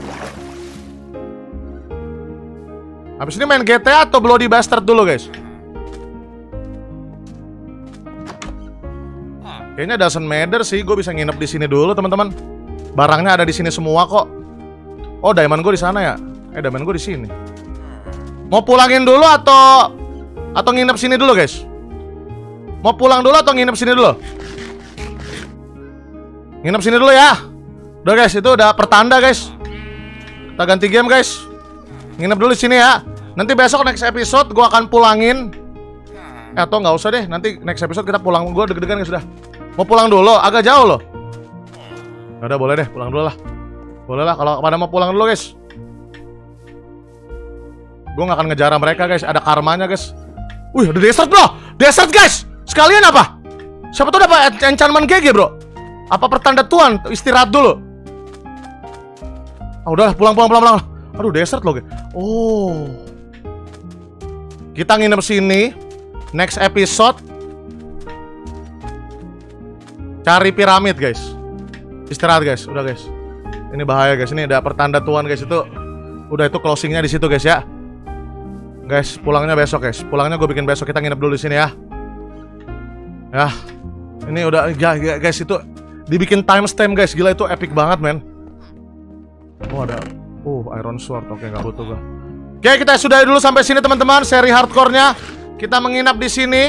Habis ini main G T A atau Bloody Bastard dulu guys? Kayaknya doesn't matter sih, gue bisa nginep di sini dulu teman-teman. Barangnya ada di sini semua kok. Oh, diamond gue di sana ya? Eh, diamond gue di sini. Mau pulangin dulu atau atau nginep sini dulu guys? Mau pulang dulu atau nginep sini dulu? Nginep sini dulu ya. Udah guys, itu udah pertanda guys. Kita ganti game guys. Nginep dulu di sini ya. Nanti besok next episode gue akan pulangin. Eh, atau nggak usah deh. Nanti next episode kita pulang. Gue deg-degan guys sudah. Mau pulang dulu, agak jauh loh. Udah boleh deh, pulang dulu lah. Boleh lah kalau pada mau pulang dulu guys. Gue nggak akan ngejar mereka guys. Ada karmanya guys. Wih, ada desert bro. Desert guys. Sekalian apa? Siapa tuh dapat enchantment G G bro? Apa pertanda Tuhan? Istirahat dulu. Ah, udahlah, pulang pulang pulang pulang. Aduh, desert loh guys. Oh. Kita nginep sini. Next episode cari piramid guys. Istirahat guys, udah guys. Ini bahaya guys, ini ada pertanda Tuhan guys itu. Udah itu closingnya di situ guys ya. Guys, pulangnya besok guys. Pulangnya gue bikin besok, kita nginep dulu di sini ya. Ya. Ini udah ya, ya, guys itu dibikin timestamp guys. Gila itu epic banget men. Oh ada. Oh, Iron Sword. Oke, nggak butuh gue. Oke, kita sudahi dulu sampai sini teman-teman seri hardcore-nya. Kita menginap di sini.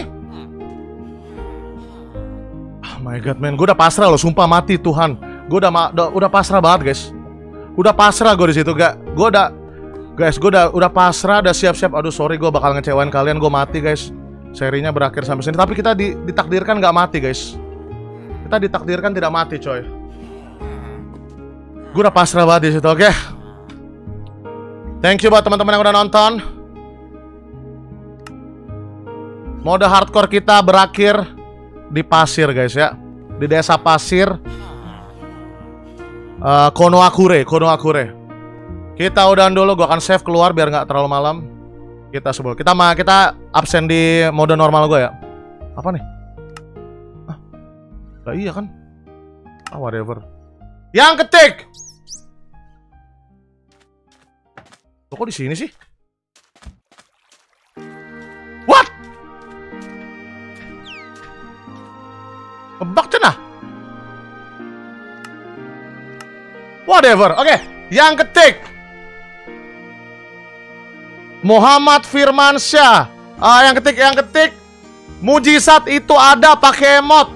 Oh my god man, gue udah pasrah loh, sumpah mati Tuhan. Gue udah, udah udah pasrah banget guys. Udah pasrah gue di situ gak. Gue udah guys, gue udah udah pasrah, udah siap-siap. Aduh sorry gue bakal ngecewain kalian, gue mati guys. Serinya berakhir sampai sini. Tapi kita di, ditakdirkan gak mati guys. Kita ditakdirkan tidak mati coy. Gue udah pasrah banget di situ, oke. Okay? Thank you buat teman-teman yang udah nonton. Mode hardcore kita berakhir di pasir guys ya. Di desa pasir uh, Konohakure, Konohakure. Kita udahan dulu, gue akan save keluar biar nggak terlalu malam. Kita sebelum kita mah kita absen di mode normal gue ya. Apa nih? Ah, nah, iya kan? Ah, whatever. Yang ketik. Kok di sini sih? What? Kebak cenah. Whatever. Oke, okay. Yang ketik Muhammad Firmansyah. Uh, yang ketik, yang ketik mujizat itu ada pakai emot.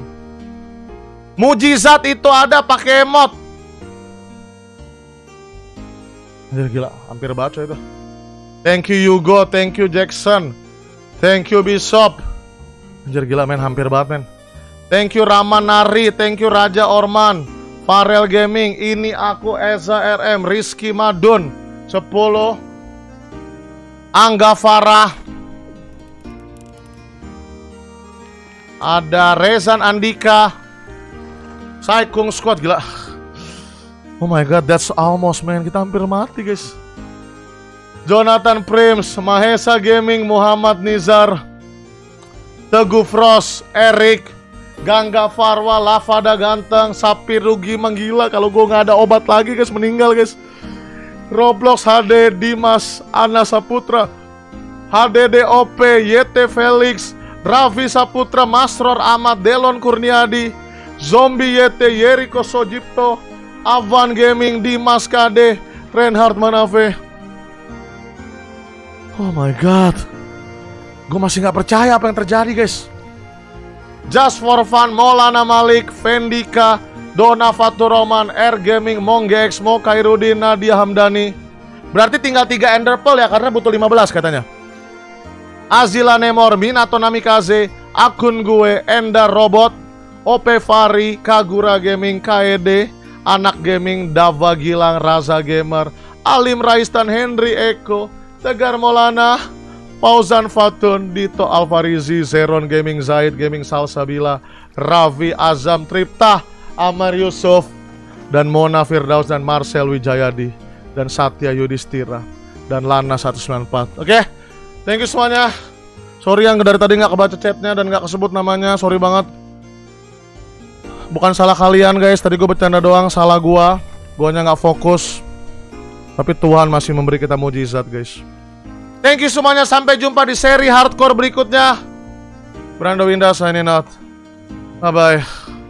Mujizat itu ada pakai emot. Anjir gila, hampir baca itu. Thank you Yugo, thank you Jackson, thank you Bishop. Anjir gila men, hampir banget men. Thank you Ramanari, thank you Raja Orman, Farel Gaming, ini aku Eza R M, Rizky Madun, sepuluh. Angga Farah, ada Rezan Andika, Saikung Squad, gila. Oh my god, that's almost man, kita hampir mati guys. Jonathan Prims, Mahesa Gaming, Muhammad Nizar, Teguh Frost, Eric, Gangga Farwa, Lavada Ganteng, Sapi Rugi menggila. Kalau gue nggak ada obat lagi guys, meninggal guys. Roblox H D, Dimas, Ana Saputra, H D D O P, Y T Felix, Raffi Saputra, Masror Ahmad, Delon Kurniadi, Zombie Y T, Yeriko Sojipto, Avan Gaming, Dimas K D, Reinhard Manafe. Oh my god, gue masih nggak percaya apa yang terjadi guys. Just for Fun, Maulana Malik, Vendika, Dona Faturoman, Air Gaming, Monggex, Mo Kairudin, Nadia Hamdani. Berarti tinggal tiga Ender Pearl ya, karena butuh lima belas katanya. Azila Nemor, Minato Namikaze, akun gue, Enda Robot, O P Fari, Kagura Gaming, K E D, Anak Gaming, Dava Gilang, Raza Gamer, Alim Raistan, Henry Eko, Tegar Maulana, Fauzan Fatun, Dito Alfarizi, Zeron Gaming, Zaid Gaming, Salsabila, Ravi Azam Triptah, Amar Yusuf, dan Mona Firdaus, dan Marcel Wijayadi, dan Satya Yudhistira, dan Lana seratus sembilan puluh empat. Oke, okay? Thank you semuanya. Sorry yang dari tadi nggak kebaca chatnya dan nggak kesebut namanya, sorry banget. Bukan salah kalian guys, tadi gue bercanda doang, salah gua. Guanya nggak fokus. Tapi Tuhan masih memberi kita mujizat guys. Thank you semuanya, sampai jumpa di seri hardcore berikutnya. Brando Winda signing out. Bye bye.